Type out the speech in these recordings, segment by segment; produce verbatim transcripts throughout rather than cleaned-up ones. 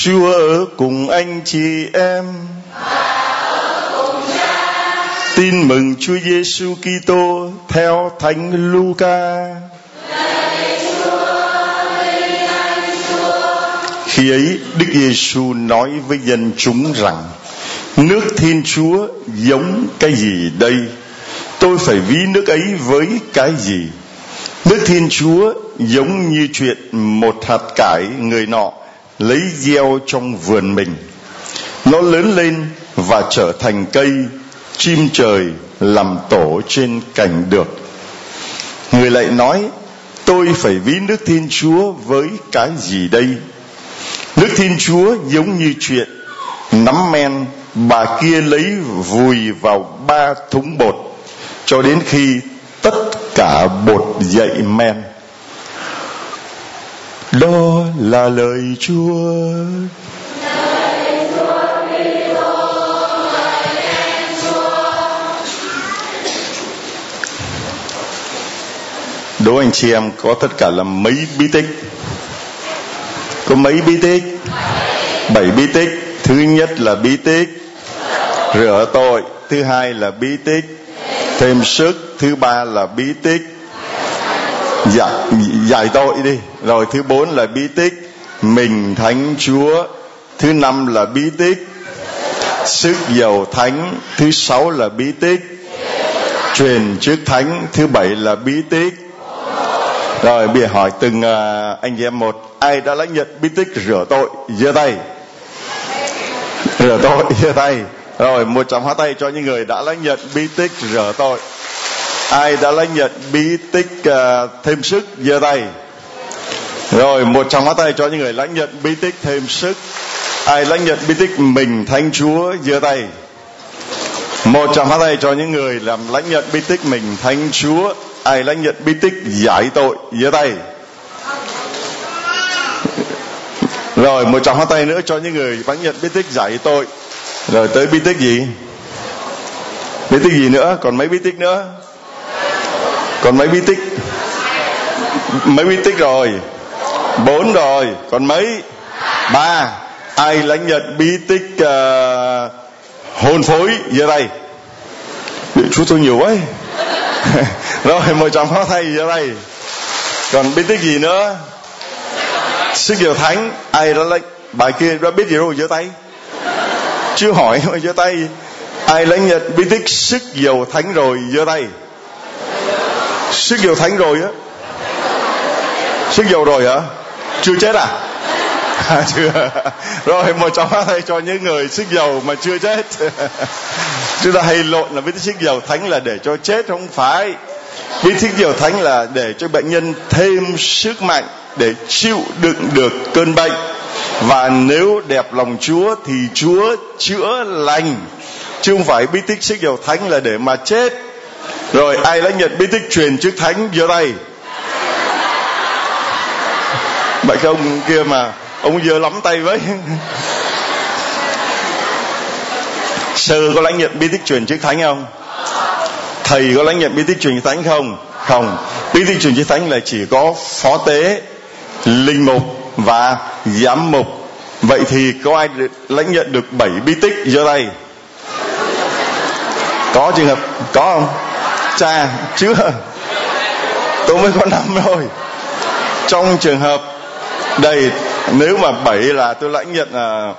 Chúa ở cùng anh chị em. Tin mừng Chúa Giêsu Kitô theo Thánh Luca. Khi ấy Đức Giêsu nói với dân chúng rằng: nước Thiên Chúa giống cái gì đây? Tôi phải ví nước ấy với cái gì? Nước Thiên Chúa giống như chuyện một hạt cải người nọ lấy gieo trong vườn mình. Nó lớn lên và trở thành cây, chim trời làm tổ trên cành được. Người lại nói: tôi phải ví nước Thiên Chúa với cái gì đây? Nước Thiên Chúa giống như chuyện nắm men bà kia lấy vùi vào ba thúng bột, cho đến khi tất cả bột dậy men. Đó là lời Chúa. Đố anh chị em có tất cả là mấy bí tích? Có mấy bí tích? Bảy bí tích. Thứ nhất là bí tích rửa tội. Thứ hai là bí tích thêm sức. Thứ ba là bí tích giải, giải tội đi. Rồi thứ bốn là bí tích mình thánh Chúa. Thứ năm là bí tích sức dầu thánh. Thứ sáu là bí tích truyền chức thánh. Thứ bảy là bí tích. Rồi bây giờ hỏi từng uh, anh em một. Ai đã lãnh nhận bí tích rửa tội giơ tay. Rửa tội giơ tay. Rồi một tràng pháo tay cho những người đã lãnh nhận bí tích rửa tội. Ai đã lãnh nhận bí tích uh, thêm sức giơ tay. Rồi một tràng pháo tay cho những người lãnh nhận bí tích thêm sức. Ai lãnh nhận bí tích mình thánh Chúa giơ tay. Một tràng pháo tay cho những người làm lãnh nhận bí tích mình thánh Chúa. Ai lãnh nhận bí tích giải tội giơ tay. Rồi một tràng pháo tay nữa cho những người lãnh nhận bí tích giải tội. Rồi tới bí tích gì? Bí tích gì nữa? Còn mấy bí tích nữa? Còn mấy bí tích? Mấy bí tích rồi? Bốn rồi. Còn mấy? Ba. Ai lãnh nhận bí tích uh, hôn phối giơ tay. Chú tôi nhiều quá. Rồi một tràng pháo tay giơ tay. Còn bí tích gì nữa? Sức dầu thánh. Ai đã lãnh? Bài kia đã biết gì rồi giơ tay. Chưa hỏi mà giơ tay. Ai lãnh nhận bí tích sức dầu thánh rồi giơ tay. Sức dầu thánh rồi á? Sức dầu rồi hả? Chưa chết à? À chưa. Rồi một tràng pháo tay cho những người sức dầu mà chưa chết. Chúng ta hay lộn là bí tích sức dầu thánh là để cho chết, không phải. Bí tích dầu thánh là để cho bệnh nhân thêm sức mạnh để chịu đựng được cơn bệnh. Và nếu đẹp lòng Chúa thì Chúa chữa lành, chứ không phải bí tích sức dầu thánh là để mà chết. Rồi ai lãnh nhận bí tích truyền chức thánh giơ tay. Vậy cái ông kia mà ông giơ lắm tay với. Sơ có lãnh nhận bí tích truyền chức thánh không? Thầy có lãnh nhận bí tích truyền chức thánh không? Không. Bí tích truyền chức thánh là chỉ có phó tế, linh mục và giám mục. Vậy thì có ai được lãnh nhận được bảy bí tích giơ tay? Có trường hợp có không? Cha chưa. Tôi mới có năm thôi. Trong trường hợp đây, nếu mà bảy là tôi lãnh nhận uh,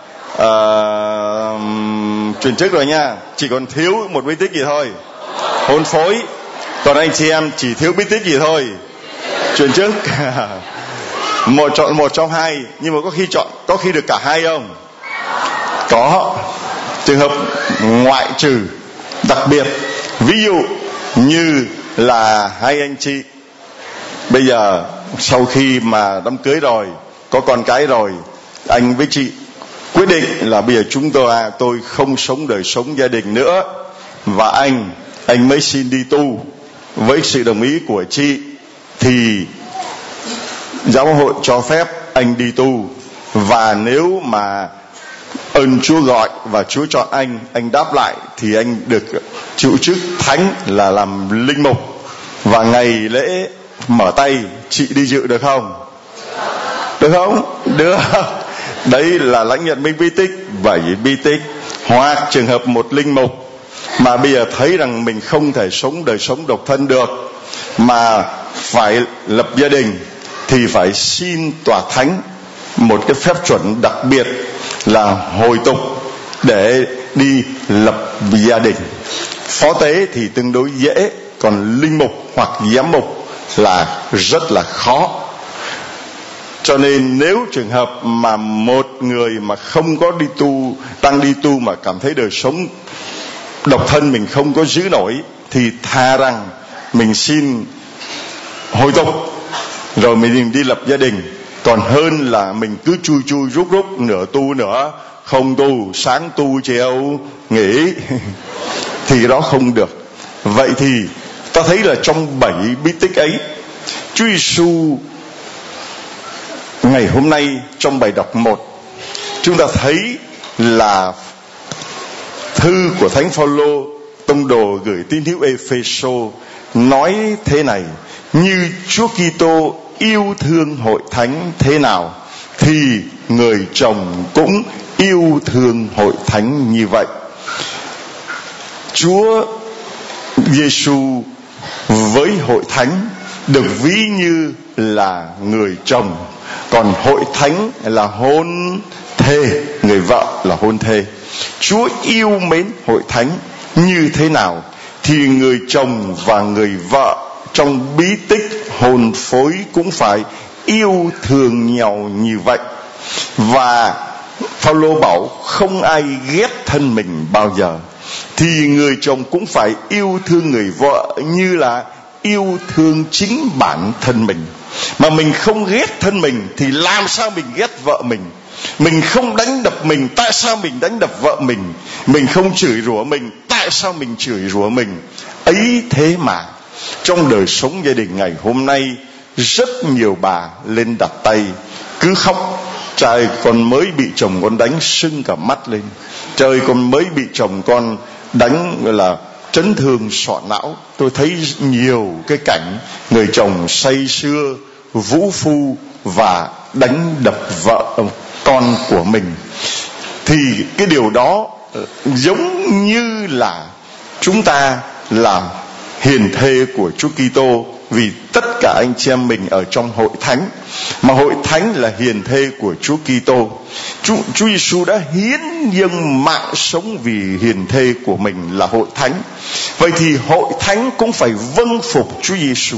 uh, truyền chức rồi nha. Chỉ còn thiếu một bí tích gì thôi, hôn phối. Còn anh chị em chỉ thiếu bí tích gì thôi, truyền chức. Một chọn một trong hai. Nhưng mà có khi chọn, có khi được cả hai không? Có. Trường hợp ngoại trừ đặc biệt. Ví dụ như là hai anh chị bây giờ sau khi mà đám cưới rồi, có con cái rồi, anh với chị quyết định là bây giờ chúng tôi à, tôi không sống đời sống gia đình nữa, và anh anh mới xin đi tu. Với sự đồng ý của chị thì giáo hội cho phép anh đi tu. Và nếu mà ơn Chúa gọi và Chúa chọn anh, anh đáp lại thì anh được chịu chức thánh là làm linh mục. Và ngày lễ mở tay chị đi dự được không? Được không? Được. Đấy là lãnh nhận minh bí tích, bảy bí tích. Hoặc trường hợp một linh mục mà bây giờ thấy rằng mình không thể sống đời sống độc thân được, mà phải lập gia đình, thì phải xin tòa thánh một cái phép chuẩn đặc biệt là hồi tục để đi lập gia đình. Phó tế thì tương đối dễ, còn linh mục hoặc giám mục là rất là khó. Cho nên nếu trường hợp mà một người mà không có đi tu, đang đi tu mà cảm thấy đời sống độc thân mình không có giữ nổi, thì thà rằng mình xin hồi tục rồi mình đi lập gia đình, còn hơn là mình cứ chui chui rút rút, nửa tu nữa không tu, sáng tu chiều nghỉ thì đó không được. Vậy thì ta thấy là trong bảy bí tích ấy, Chúa Giêsu ngày hôm nay trong bài đọc một, chúng ta thấy là thư của Thánh Phaolô tông đồ gửi tín hữu Ê-phê-sô nói thế này: như Chúa Kitô yêu thương hội thánh thế nào thì người chồng cũng yêu thương hội thánh như vậy. Chúa Giêsu với hội thánh được ví như là người chồng, còn hội thánh là hôn thê, người vợ là hôn thê. Chúa yêu mến hội thánh như thế nào thì người chồng và người vợ trong bí tích hôn phối cũng phải yêu thương nhau như vậy. Và Phaolô bảo không ai ghét thân mình bao giờ, thì người chồng cũng phải yêu thương người vợ như là yêu thương chính bản thân mình. Mà mình không ghét thân mình thì làm sao mình ghét vợ mình? Mình không đánh đập mình, tại sao mình đánh đập vợ mình? Mình không chửi rủa mình, tại sao mình chửi rủa mình? Ấy thế mà trong đời sống gia đình ngày hôm nay, rất nhiều bà lên đặt tay cứ khóc: trời, con mới bị chồng con đánh sưng cả mắt lên, trời, con mới bị chồng con đánh gọi là chấn thương sọ não. Tôi thấy nhiều cái cảnh người chồng say sưa vũ phu và đánh đập vợ con của mình. Thì cái điều đó giống như là chúng ta là hiền thê của Chúa Kitô, vì tất cả anh chị em mình ở trong hội thánh, mà hội thánh là hiền thê của Chúa Kitô. Chúa, Chúa Giêsu đã hiến dâng mạng sống vì hiền thê của mình là hội thánh. Vậy thì hội thánh cũng phải vâng phục Chúa Giêsu.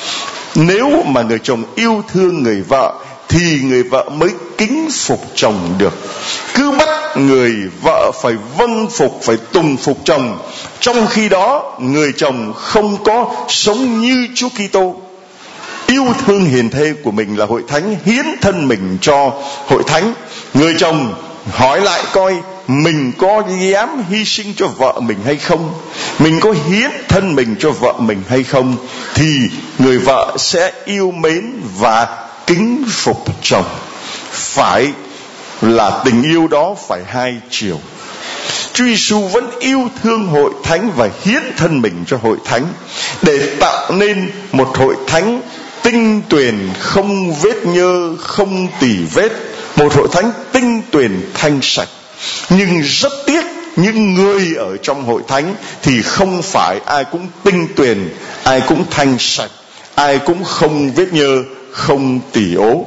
Nếu mà người chồng yêu thương người vợ thì người vợ mới kính phục chồng được. Cứ bắt người vợ phải vâng phục, phải tùng phục chồng, trong khi đó người chồng không có sống như Chúa Kitô, yêu thương hiền thê của mình là hội thánh, hiến thân mình cho hội thánh. Người chồng hỏi lại coi mình có dám hy sinh cho vợ mình hay không, mình có hiến thân mình cho vợ mình hay không, thì người vợ sẽ yêu mến và kính phục chồng. Phải là tình yêu đó phải hai chiều. Chúa Giêsu vẫn yêu thương hội thánh và hiến thân mình cho hội thánh để tạo nên một hội thánh tinh tuyền, không vết nhơ, không tì vết, một hội thánh tinh tuyền thanh sạch. Nhưng rất tiếc, những người ở trong hội thánh thì không phải ai cũng tinh tuyền, ai cũng thanh sạch, ai cũng không vết nhơ, không tỉ ố.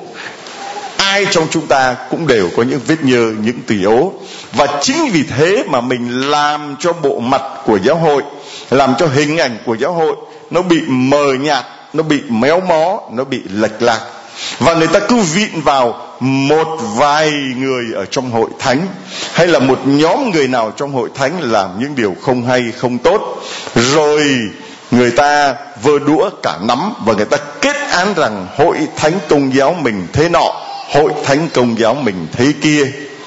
Ai trong chúng ta cũng đều có những vết nhơ, những tỉ ố. Và chính vì thế mà mình làm cho bộ mặt của giáo hội, làm cho hình ảnh của giáo hội nó bị mờ nhạt, nó bị méo mó, nó bị lệch lạc. Và người ta cứ vịn vào một vài người ở trong hội thánh, hay là một nhóm người nào trong hội thánh làm những điều không hay, không tốt, rồi người ta vơ đũa cả nắm và người ta kết án rằng hội thánh Công giáo mình thế nọ, hội thánh Công giáo mình thế kia.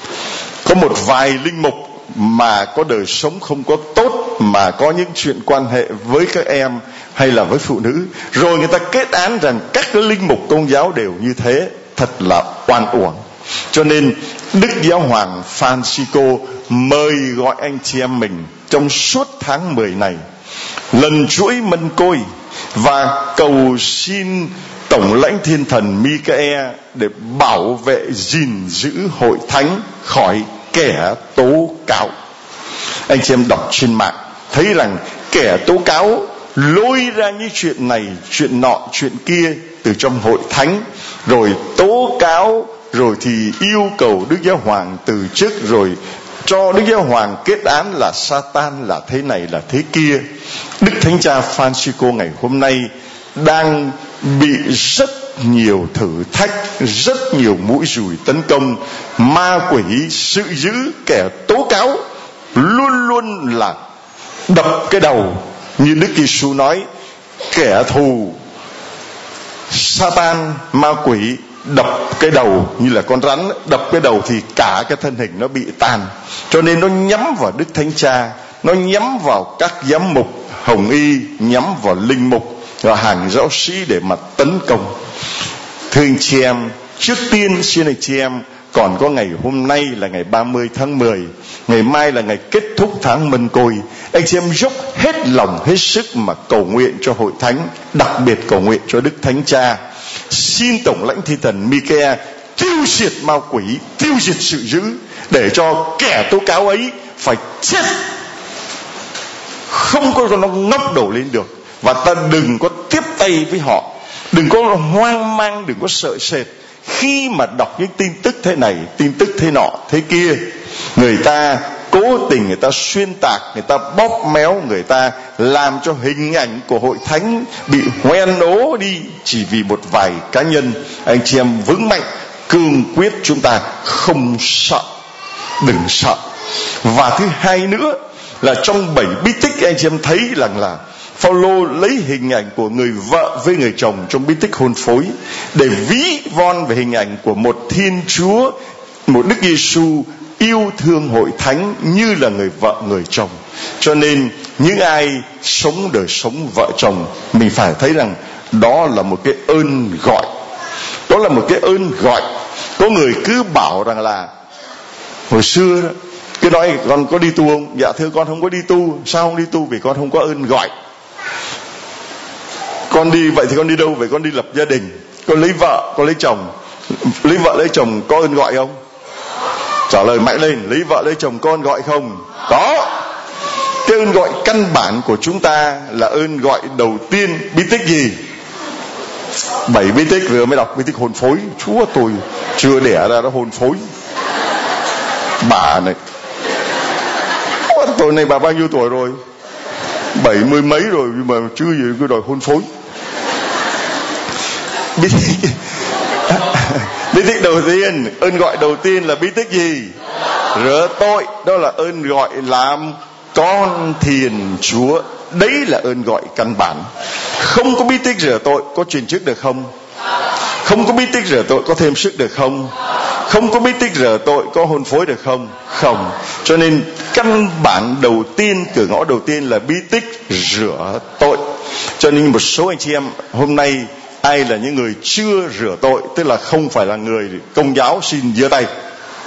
Có một vài linh mục mà có đời sống không có tốt, mà có những chuyện quan hệ với các em hay là với phụ nữ, rồi người ta kết án rằng các linh mục Công giáo đều như thế. Thật là oan uổng. Cho nên Đức Giáo hoàng Francisco mời gọi anh chị em mình trong suốt tháng mười này, lần chuỗi mân côi và cầu xin Tổng lãnh thiên thần Michael để bảo vệ gìn giữ hội thánh khỏi kẻ tố cáo. Anh chị em đọc trên mạng thấy rằng kẻ tố cáo lôi ra những chuyện này, chuyện nọ, chuyện kia từ trong hội thánh, rồi tố cáo, rồi thì yêu cầu Đức Giáo Hoàng từ chức, rồi cho Đức Giáo Hoàng kết án là Satan, là thế này là thế kia. Đức Thánh Cha Francisco ngày hôm nay đang bị rất nhiều thử thách, rất nhiều mũi dùi tấn công. Ma quỷ, sự dữ, kẻ tố cáo luôn luôn là đập cái đầu, như Đức Giêsu nói, kẻ thù Satan, ma quỷ đập cái đầu như là con rắn, đập cái đầu thì cả cái thân hình nó bị tan. Cho nên nó nhắm vào Đức Thánh Cha, nó nhắm vào các giám mục hồng y, nhắm vào linh mục và hàng giáo sĩ để mà tấn công. Thưa anh chị em, trước tiên xin anh chị em, còn có ngày hôm nay là ngày ba mươi tháng mười, ngày mai là ngày kết thúc tháng Mân Côi. Anh chị em dốc hết lòng hết sức mà cầu nguyện cho hội thánh, đặc biệt cầu nguyện cho Đức Thánh Cha. Xin Tổng lãnh thiên thần Michael tiêu diệt ma quỷ, tiêu diệt sự dữ, để cho kẻ tố cáo ấy phải chết, không có cho nó ngóc đầu lên được. Và ta đừng có tiếp tay với họ, đừng có hoang mang, đừng có sợ sệt khi mà đọc những tin tức thế này, tin tức thế nọ, thế kia. Người ta cố tình, người ta xuyên tạc, người ta bóp méo, người ta làm cho hình ảnh của hội thánh bị hoen ố đi chỉ vì một vài cá nhân. Anh chị em vững mạnh, cương quyết, chúng ta không sợ, đừng sợ. Và thứ hai nữa là trong bảy bí tích, anh chị em thấy rằng là Phaolô lấy hình ảnh của người vợ với người chồng trong bí tích hôn phối để ví von về hình ảnh của một Thiên Chúa, một Đức Giêsu yêu thương hội thánh như là người vợ người chồng. Cho nên những ai sống đời sống vợ chồng, mình phải thấy rằng đó là một cái ơn gọi, đó là một cái ơn gọi. Có người cứ bảo rằng là hồi xưa đó, cứ nói con có đi tu không? Dạ thưa con không có đi tu. Sao không đi tu? Vì con không có ơn gọi. Con đi vậy thì con đi đâu? Vậy con đi lập gia đình, con lấy vợ, con lấy chồng. Lấy vợ lấy chồng có ơn gọi không? Trả lời mạnh lên, lấy vợ lấy chồng có ơn gọi không? Có. Cái ơn gọi căn bản của chúng ta là ơn gọi đầu tiên. Bí tích gì? Bảy bí tích, vừa mới đọc bí tích hôn phối. Chúa tôi chưa đẻ ra nó hôn phối. Bà này, tuổi này bà bao nhiêu tuổi rồi? Bảy mươi mấy rồi mà chưa gì cứ đòi hôn phối. Bí tích bí tích đầu tiên, ơn gọi đầu tiên là bí tích gì? Rửa tội. Đó là ơn gọi làm con Thiên Chúa. Đấy là ơn gọi căn bản. Không có bí tích rửa tội có truyền chức được không? Không có bí tích rửa tội có thêm sức được không? Không có bí tích rửa tội có hôn phối được không? Không. Cho nên căn bản đầu tiên, cửa ngõ đầu tiên là bí tích rửa tội. Cho nên một số anh chị em hôm nay, ai là những người chưa rửa tội, tức là không phải là người Công giáo, xin giơ tay.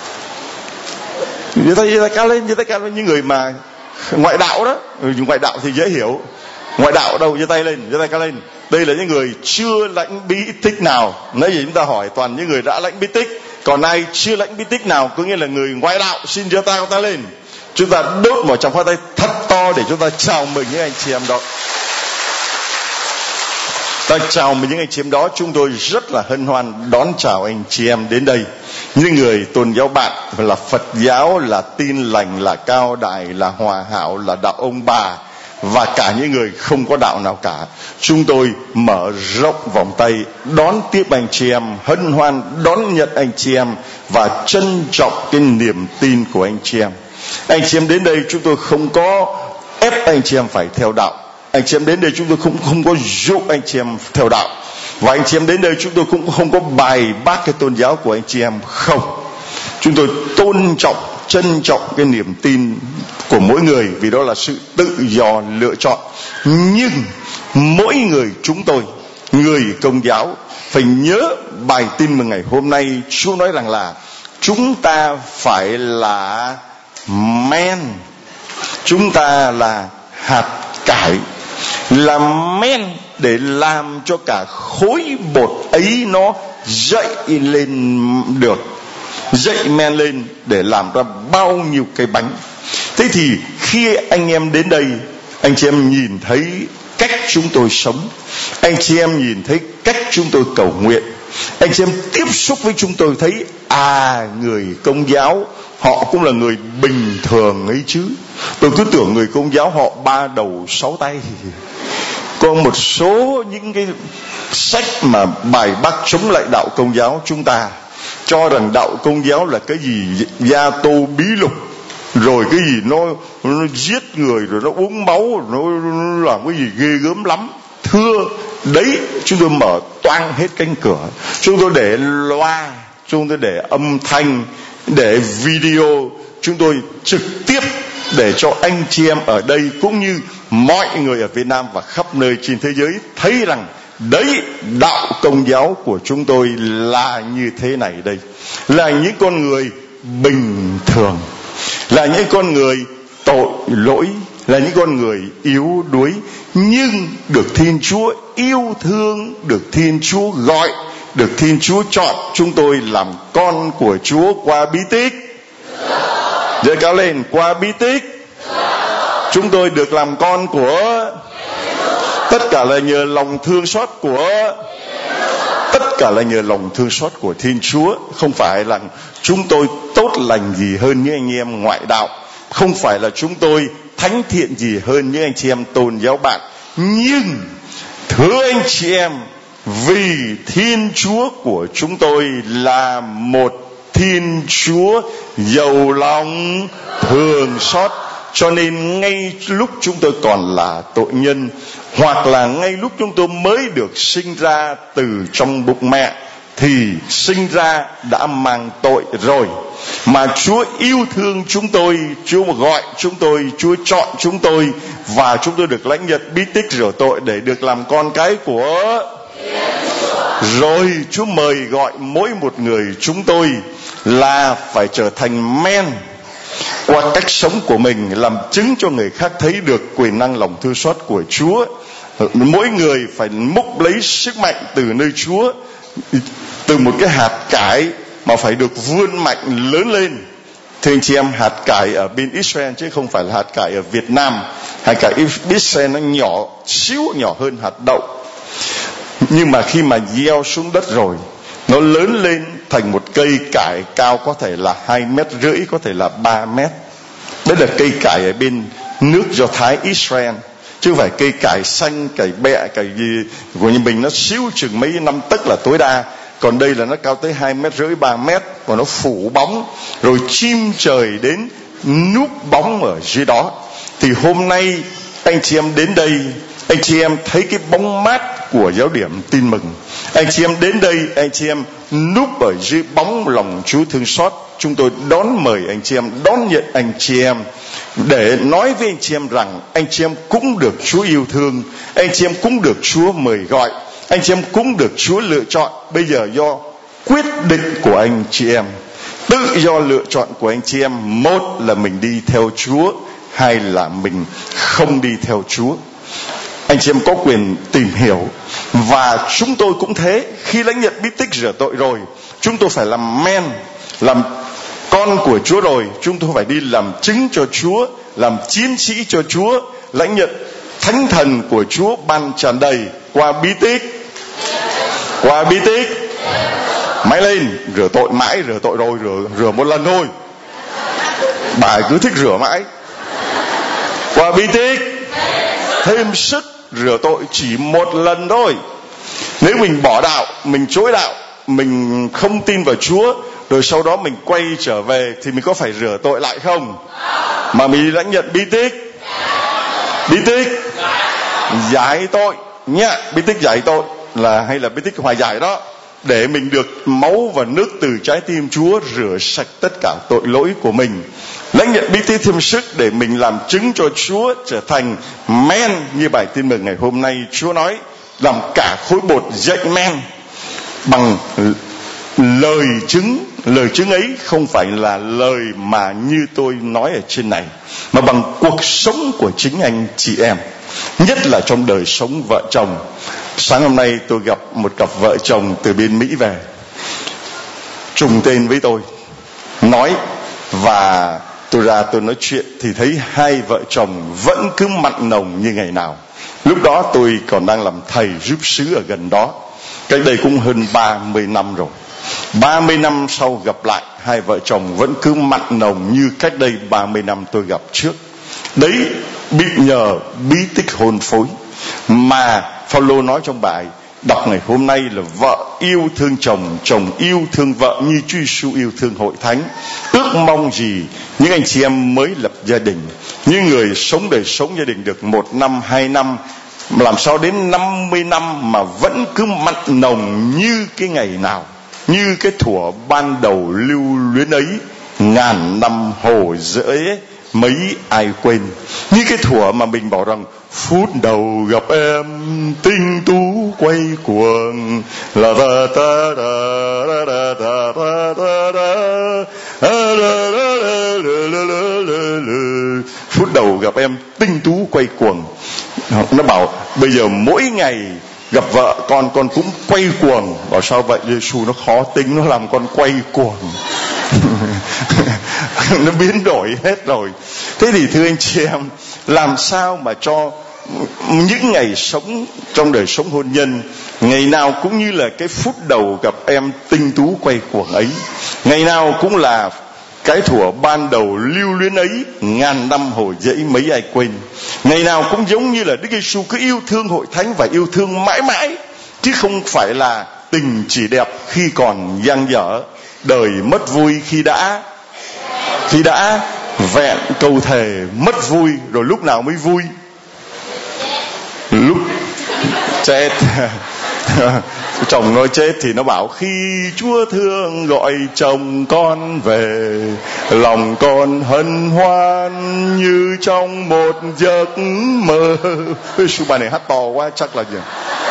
Giơ tay, giơ tay cao lên, giơ tay cao lên. Những người mà ngoại đạo đó, ngoại đạo thì dễ hiểu. Ngoại đạo đâu? Giơ tay lên, giơ tay cao lên. Đây là những người chưa lãnh bí tích nào. Nãy giờ chúng ta hỏi toàn những người đã lãnh bí tích. Còn ai chưa lãnh bí tích nào, có nghĩa là người ngoại đạo, xin giơ tay ta lên. Chúng ta đốt một tràng pháo tay thật to để chúng ta chào mừng những anh chị em đó. Ta chào mừng những anh chị em đó. Chúng tôi rất là hân hoan đón chào anh chị em đến đây. Những người tôn giáo bạn, là Phật giáo, là Tin Lành, là Cao Đài, là Hòa Hảo, là đạo ông bà, và cả những người không có đạo nào cả. Chúng tôi mở rộng vòng tay đón tiếp anh chị em, hân hoan đón nhận anh chị em và trân trọng cái niềm tin của anh chị em. Anh chị em đến đây chúng tôi không có ép anh chị em phải theo đạo. Anh chị em đến đây chúng tôi không không có dụ anh chị em theo đạo. Và anh chị em đến đây chúng tôi cũng không có bài bác cái tôn giáo của anh chị em. Không. Chúng tôi tôn trọng, trân trọng cái niềm tin của mỗi người, vì đó là sự tự do lựa chọn. Nhưng mỗi người chúng tôi, người Công giáo, phải nhớ bài tin mừng ngày hôm nay. Chúa nói rằng là chúng ta phải là men, chúng ta là hạt cải, là men để làm cho cả khối bột ấy nó dậy lên được, dậy men lên để làm ra bao nhiêu cái bánh. Thế thì khi anh em đến đây, anh chị em nhìn thấy cách chúng tôi sống, anh chị em nhìn thấy cách chúng tôi cầu nguyện, anh chị em tiếp xúc với chúng tôi thấy à, người Công giáo họ cũng là người bình thường ấy chứ. Tôi cứ tưởng người Công giáo họ ba đầu sáu tay. Có một số những cái sách mà bài bác chống lại đạo Công giáo, chúng ta cho rằng đạo Công giáo là cái gì gia tô bí lục, rồi cái gì nó, nó giết người, rồi nó uống máu, nó, nó làm cái gì ghê gớm lắm. Thưa, đấy, chúng tôi mở toang hết cánh cửa, chúng tôi để loa, chúng tôi để âm thanh, để video, chúng tôi trực tiếp để cho anh chị em ở đây cũng như mọi người ở Việt Nam và khắp nơi trên thế giới thấy rằng đấy, đạo Công giáo của chúng tôi là như thế này đây, là những con người bình thường, là những con người tội lỗi, là những con người yếu đuối, nhưng được Thiên Chúa yêu thương, được Thiên Chúa gọi, được Thiên Chúa chọn chúng tôi làm con của Chúa qua bí tích. Giơ cao lên, qua bí tích chúng tôi được làm con của, tất cả là nhờ lòng thương xót của, tất cả là nhờ lòng thương xót của Thiên Chúa. Không phải là chúng tôi tốt lành gì hơn những anh em ngoại đạo, không phải là chúng tôi thánh thiện gì hơn những anh chị em tôn giáo bạn, nhưng thưa anh chị em, vì Thiên Chúa của chúng tôi là một Thiên Chúa giàu lòng thương xót, cho nên ngay lúc chúng tôi còn là tội nhân, hoặc là ngay lúc chúng tôi mới được sinh ra từ trong bụng mẹ, thì sinh ra đã mang tội rồi, mà Chúa yêu thương chúng tôi, Chúa gọi chúng tôi, Chúa chọn chúng tôi, và chúng tôi được lãnh nhận bí tích rửa tội để được làm con cái của. Rồi Chúa mời gọi mỗi một người chúng tôi là phải trở thành men qua cách sống của mình, làm chứng cho người khác thấy được quyền năng lòng thương xót của Chúa. Mỗi người phải múc lấy sức mạnh từ nơi Chúa, từ một cái hạt cải mà phải được vươn mạnh lớn lên. Thưa anh chị em, hạt cải ở bên Israel chứ không phải là hạt cải ở Việt Nam. Hạt cải Israel nó nhỏ xíu, nhỏ hơn hạt đậu, nhưng mà khi mà gieo xuống đất rồi, nó lớn lên thành một cây cải cao có thể là hai mét rưỡi, có thể là ba mét. Đấy là cây cải ở bên nước Do Thái Israel, chứ không phải cây cải xanh, cải bẹ, cải gì của như mình nó xíu chừng mấy năm tấc là tối đa. Còn đây là nó cao tới hai mét rưỡi, ba mét, và nó phủ bóng, rồi chim trời đến núp bóng ở dưới đó. Thì hôm nay anh chị em đến đây, anh chị em thấy cái bóng mát của giáo điểm tin mừng. Anh chị em đến đây, anh chị em núp ở dưới bóng lòng Chúa thương xót. Chúng tôi đón mời anh chị em, đón nhận anh chị em, để nói với anh chị em rằng anh chị em cũng được Chúa yêu thương, anh chị em cũng được Chúa mời gọi, anh chị em cũng được Chúa lựa chọn. Bây giờ do quyết định của anh chị em, tự do lựa chọn của anh chị em, một là mình đi theo Chúa, hai là mình không đi theo Chúa. Anh chị em có quyền tìm hiểu, và chúng tôi cũng thế. Khi lãnh nhận bí tích rửa tội rồi, chúng tôi phải làm men, làm con của Chúa rồi, chúng tôi phải đi làm chứng cho Chúa, làm chiến sĩ cho Chúa, lãnh nhận thánh thần của Chúa ban tràn đầy qua bí tích. Qua bí tích máy lên, rửa tội mãi, rửa tội rồi, rửa, rửa một lần thôi, bà cứ thích rửa mãi. Qua bí tích thêm sức, rửa tội chỉ một lần thôi. Nếu mình bỏ đạo, mình chối đạo, mình không tin vào Chúa, rồi sau đó mình quay trở về, thì mình có phải rửa tội lại không? Mà mình lãnh nhận bí tích, bí tích giải tội nhá, bí tích giải tội là hay là bí tích hòa giải đó, để mình được máu và nước từ trái tim Chúa rửa sạch tất cả tội lỗi của mình. Lãnh nhận bí tích thêm sức để mình làm chứng cho Chúa, trở thành men như bài tin mừng ngày hôm nay. Chúa nói làm cả khối bột dậy men bằng lời chứng. Lời chứng ấy không phải là lời mà như tôi nói ở trên này, mà bằng cuộc sống của chính anh chị em, nhất là trong đời sống vợ chồng. Sáng hôm nay tôi gặp một cặp vợ chồng từ bên Mỹ về, trùng tên với tôi, nói, và tôi ra tôi nói chuyện thì thấy hai vợ chồng vẫn cứ mặn nồng như ngày nào. Lúc đó tôi còn đang làm thầy giúp xứ ở gần đó, cách đây cũng hơn ba mươi năm rồi. ba mươi năm sau gặp lại, hai vợ chồng vẫn cứ mặn nồng như cách đây ba mươi năm tôi gặp trước. Đấy, bị nhờ bí tích hôn phối mà Phaolô nói trong bài đọc ngày hôm nay là vợ yêu thương chồng, chồng yêu thương vợ như Chúa Giêsu yêu thương hội thánh. Ước mong gì những anh chị em mới lập gia đình, những người sống đời sống gia đình được một năm, hai năm, làm sao đến năm mươi năm mà vẫn cứ mặn nồng như cái ngày nào, như cái thuở ban đầu lưu luyến ấy, ngàn năm hồ rưỡi mấy ai quên. Như cái thuở mà mình bảo rằng phút đầu gặp em tinh tú quay cuồng, là ta ta ta ta ta ta ta. Phút đầu gặp em tinh tú quay cuồng. Nó bảo bây giờ mỗi ngày gặp vợ con con cũng quay cuồng. Bảo sao vậy? Giêsu nó khó tính, nó làm con quay cuồng. Nó biến đổi hết rồi. Thế thì thưa anh chị em, làm sao mà cho những ngày sống trong đời sống hôn nhân, ngày nào cũng như là cái phút đầu gặp em tinh tú quay cuồng ấy, ngày nào cũng là cái thuở ban đầu lưu luyến ấy, ngàn năm hồi dẫy mấy ai quên. Ngày nào cũng giống như là Đức Giêsu cứ yêu thương hội thánh và yêu thương mãi mãi, chứ không phải là tình chỉ đẹp khi còn dang dở, đời mất vui khi đã khi đã vẹn câu thề, mất vui rồi lúc nào mới vui? Lúc chết. Chồng nói chết thì nó bảo khi Chúa thương gọi chồng con về, lòng con hân hoan như trong một giấc mơ. Sư bà này hát to quá chắc là gì.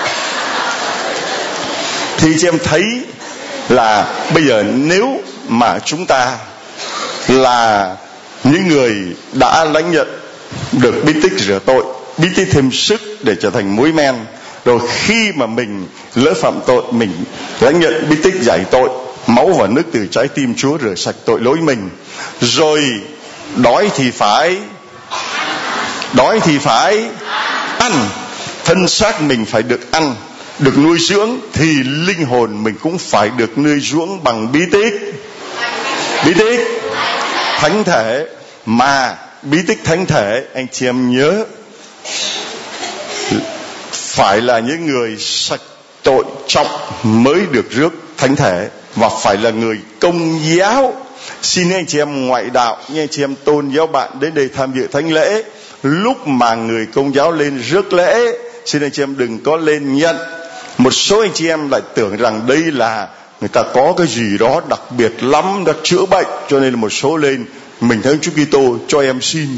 Thì chị em thấy là bây giờ nếu mà chúng ta là những người đã lãnh nhận được bí tích rửa tội, bí tích thêm sức để trở thành muối men, rồi khi mà mình lỡ phạm tội, mình lãnh nhận bí tích giải tội, máu và nước từ trái tim Chúa rửa sạch tội lỗi mình, rồi đói thì phải đói thì phải ăn, thân xác mình phải được ăn, được nuôi dưỡng, thì linh hồn mình cũng phải được nuôi dưỡng bằng bí tích bí tích thánh thể. Mà bí tích thánh thể, anh chị em nhớ, phải là những người sạch tội trọng mới được rước thánh thể, và phải là người công giáo. Xin anh chị em ngoại đạo, như anh chị em tôn giáo bạn đến đây tham dự thánh lễ, lúc mà người công giáo lên rước lễ, xin anh chị em đừng có lên nhận. Một số anh chị em lại tưởng rằng đây là người ta có cái gì đó đặc biệt lắm, đã chữa bệnh, cho nên là một số lên. Mình thấy Chúa Kitô cho em xin.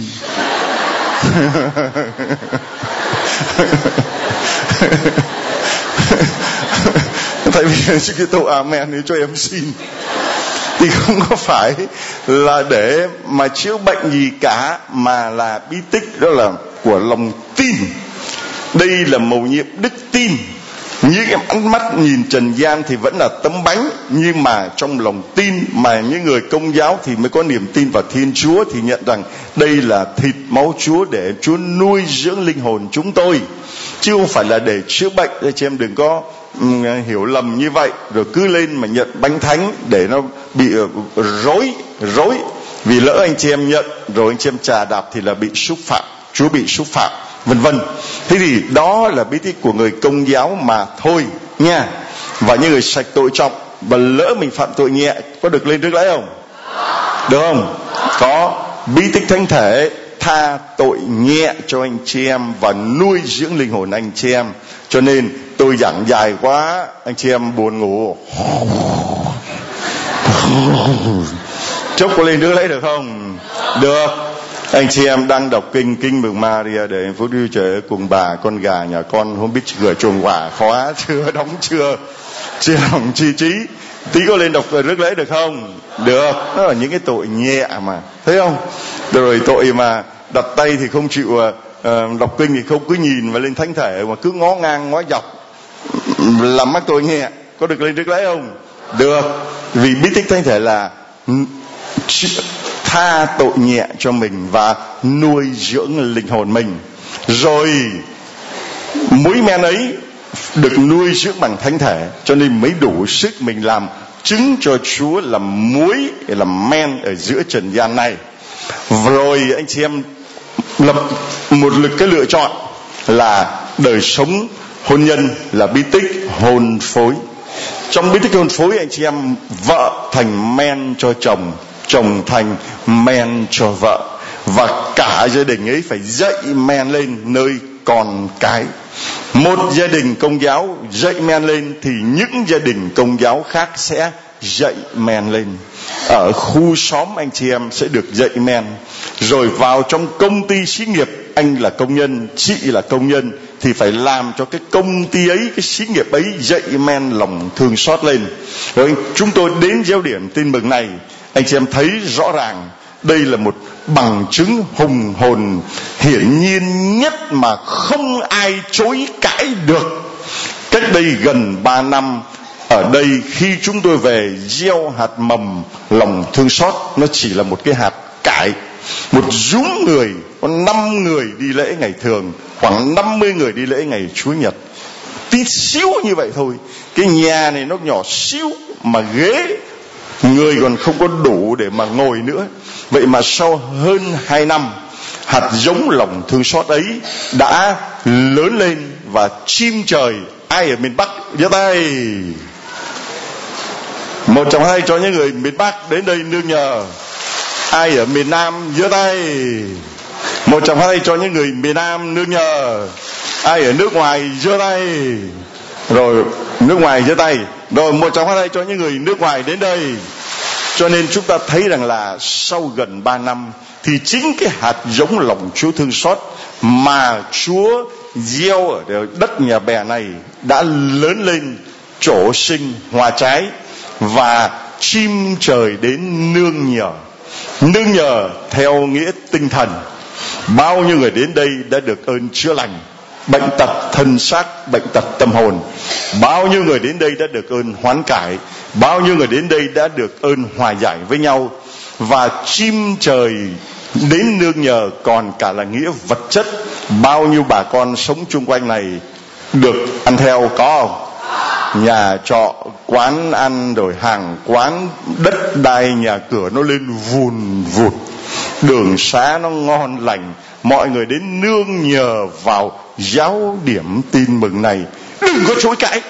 Tại vì Chúa Kitô amen thì cho em xin. Thì không có phải là để mà chữa bệnh gì cả, mà là bí tích đó là của lòng tin. Đây là mầu nhiệm đức tin. Như em ánh mắt nhìn trần gian thì vẫn là tấm bánh, nhưng mà trong lòng tin, mà những người công giáo thì mới có niềm tin vào Thiên Chúa, thì nhận rằng đây là thịt máu Chúa để Chúa nuôi dưỡng linh hồn chúng tôi, chứ không phải là để chữa bệnh. Để chị em đừng có um, hiểu lầm như vậy, rồi cứ lên mà nhận bánh thánh để nó bị uh, rối rối. Vì lỡ anh chị em nhận rồi anh chị em chà đạp thì là bị xúc phạm, Chúa bị xúc phạm, vân vân. Thế thì đó là bí tích của người công giáo mà thôi nha. Và những người sạch tội trọng, và lỡ mình phạm tội nhẹ, có được lên rước lễ không? Được không? Có. Bí tích thánh thể tha tội nhẹ cho anh chị em và nuôi dưỡng linh hồn anh chị em. Cho nên tôi giảng dài quá, anh chị em buồn ngủ, chốc có lên rước lễ được không? Được. Anh chị em đang đọc kinh kinh mừng Maria để hạnh phúc Đức Trời cùng bà. Con gà nhà con không biết cửa chuồng quả khóa chưa, đóng chưa, chưa lòng chi trí. Tí có lên đọc rước lễ được không? Được. Đó là những cái tội nhẹ mà, thấy không? Rồi tội mà đặt tay thì không chịu uh, đọc kinh thì không cứ nhìn và lên thánh thể, mà cứ ngó ngang ngó dọc. làm mắc tội nhẹ, có được lên Đức Lễ không? Được. Vì bí tích thánh thể là tha tội nhẹ cho mình và nuôi dưỡng linh hồn mình. Rồi muối men ấy được nuôi dưỡng bằng thánh thể, cho nên mới đủ sức mình làm chứng cho Chúa là muối, là men ở giữa trần gian này. Rồi anh chị em lập một lực cái lựa chọn là đời sống hôn nhân là bí tích hôn phối. Trong bí tích hôn phối, anh chị em, vợ thành men cho chồng, chồng thành men cho vợ, và cả gia đình ấy phải dậy men lên nơi con cái. Một gia đình Công giáo dậy men lên thì những gia đình Công giáo khác sẽ dậy men lên. Ở khu xóm anh chị em sẽ được dậy men. Rồi vào trong công ty xí nghiệp, anh là công nhân, chị là công nhân, thì phải làm cho cái công ty ấy, cái xí nghiệp ấy dậy men lòng thương xót lên. Rồi chúng tôi đến gieo điểm tin mừng này, anh chị em thấy rõ ràng đây là một bằng chứng hùng hồn hiển nhiên nhất mà không ai chối cãi được. Cách đây gần ba năm, ở đây khi chúng tôi về gieo hạt mầm lòng thương xót, nó chỉ là một cái hạt cải. Một dũng người, có năm người đi lễ ngày thường, khoảng năm mươi người đi lễ ngày Chúa Nhật. Tí xíu như vậy thôi. Cái nhà này nó nhỏ xíu, mà ghế người còn không có đủ để mà ngồi nữa. Vậy mà sau hơn hai năm, hạt giống lòng thương xót ấy đã lớn lên và chim trời. Ai ở miền Bắc giơ tay? Một trong hai cho những người miền Bắc đến đây nương nhờ. Ai ở miền Nam giơ tay? Một trong hai cho những người miền Nam nương nhờ. Ai ở nước ngoài giơ tay? Rồi nước ngoài giơ tay. Rồi một trong hai cho những người nước ngoài đến đây. Cho nên chúng ta thấy rằng là sau gần ba năm thì chính cái hạt giống lòng Chúa thương xót mà Chúa gieo ở đất Nhà Bè này đã lớn lên, trổ sinh, hoa trái, và chim trời đến nương nhờ. Nương nhờ theo nghĩa tinh thần. Bao nhiêu người đến đây đã được ơn chữa lành bệnh tật thân xác, bệnh tật tâm hồn. Bao nhiêu người đến đây đã được ơn hoán cải, bao nhiêu người đến đây đã được ơn hòa giải với nhau. Và chim trời đến nương nhờ còn cả là nghĩa vật chất. Bao nhiêu bà con sống chung quanh này được ăn theo, có không? Nhà trọ, quán ăn, rồi hàng quán, đất đai, nhà cửa nó lên vùn vụt, đường xá nó ngon lành, mọi người đến nương nhờ vào giáo điểm tin mừng này. Đừng có chối cãi,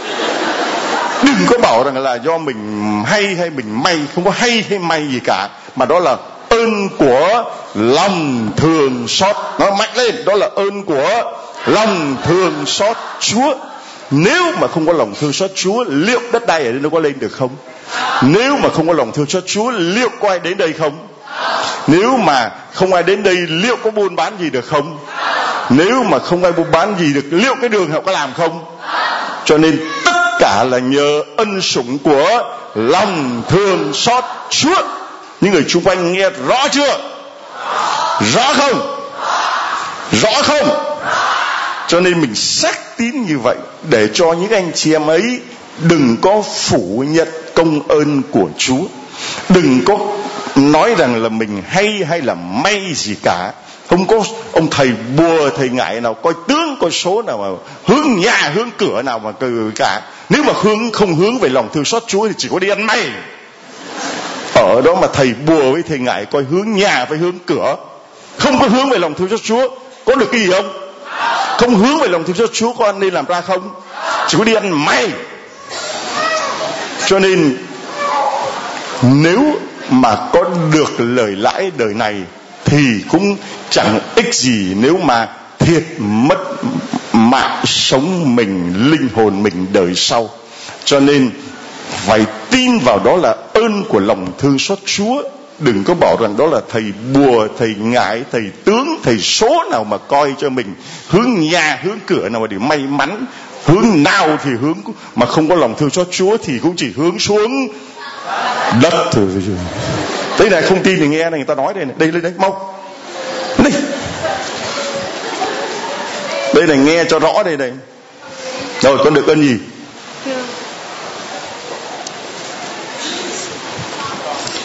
đừng có bảo rằng là do mình hay hay mình may. Không có hay hay may gì cả, mà đó là ơn của lòng thương xót. Nó mạnh lên, đó là ơn của lòng thương xót Chúa. Nếu mà không có lòng thương xót Chúa, liệu đất đai ở đây nó có lên được không? Nếu mà không có lòng thương xót Chúa, liệu có ai đến đây không? Nếu mà không ai đến đây, liệu có buôn bán gì được không? Nếu mà không ai buôn bán gì được, liệu cái đường họ có làm không? Cho nên tất cả là nhờ ân sủng của lòng thương xót Chúa. Những người xung quanh nghe rõ chưa? Rõ không? Rõ không? Cho nên mình xác tín như vậy để cho những anh chị em ấy đừng có phủ nhận công ơn của Chúa. Đừng có nói rằng là mình hay hay là may gì cả. Không có ông thầy bùa thầy ngải nào coi tướng coi số nào mà hướng nhà hướng cửa nào mà cả. Nếu mà hướng không hướng về lòng thương xót Chúa thì chỉ có đi ăn may. Ở đó mà thầy bùa với thầy ngải coi hướng nhà với hướng cửa, không có hướng về lòng thương xót Chúa, có được cái gì không? Không hướng về lòng thương xót Chúa, có ăn nên làm ra không? Chỉ có đi ăn may. Cho nên nếu mà có được lời lãi đời này thì cũng chẳng ích gì nếu mà thiệt mất mạng sống mình, linh hồn mình đời sau. Cho nên phải tin vào đó là ơn của lòng thương xót Chúa. Đừng có bảo rằng đó là thầy bùa, thầy ngải, thầy tướng, thầy số nào mà coi cho mình hướng nhà hướng cửa nào mà để may mắn. Hướng nào thì hướng, mà không có lòng thương xót Chúa thì cũng chỉ hướng xuống đất thôi. Đây này, không tin thì nghe này, người ta nói đây này, đây lên đấy, mau đây, đây này, nghe cho rõ đây này. Rồi con được ơn gì?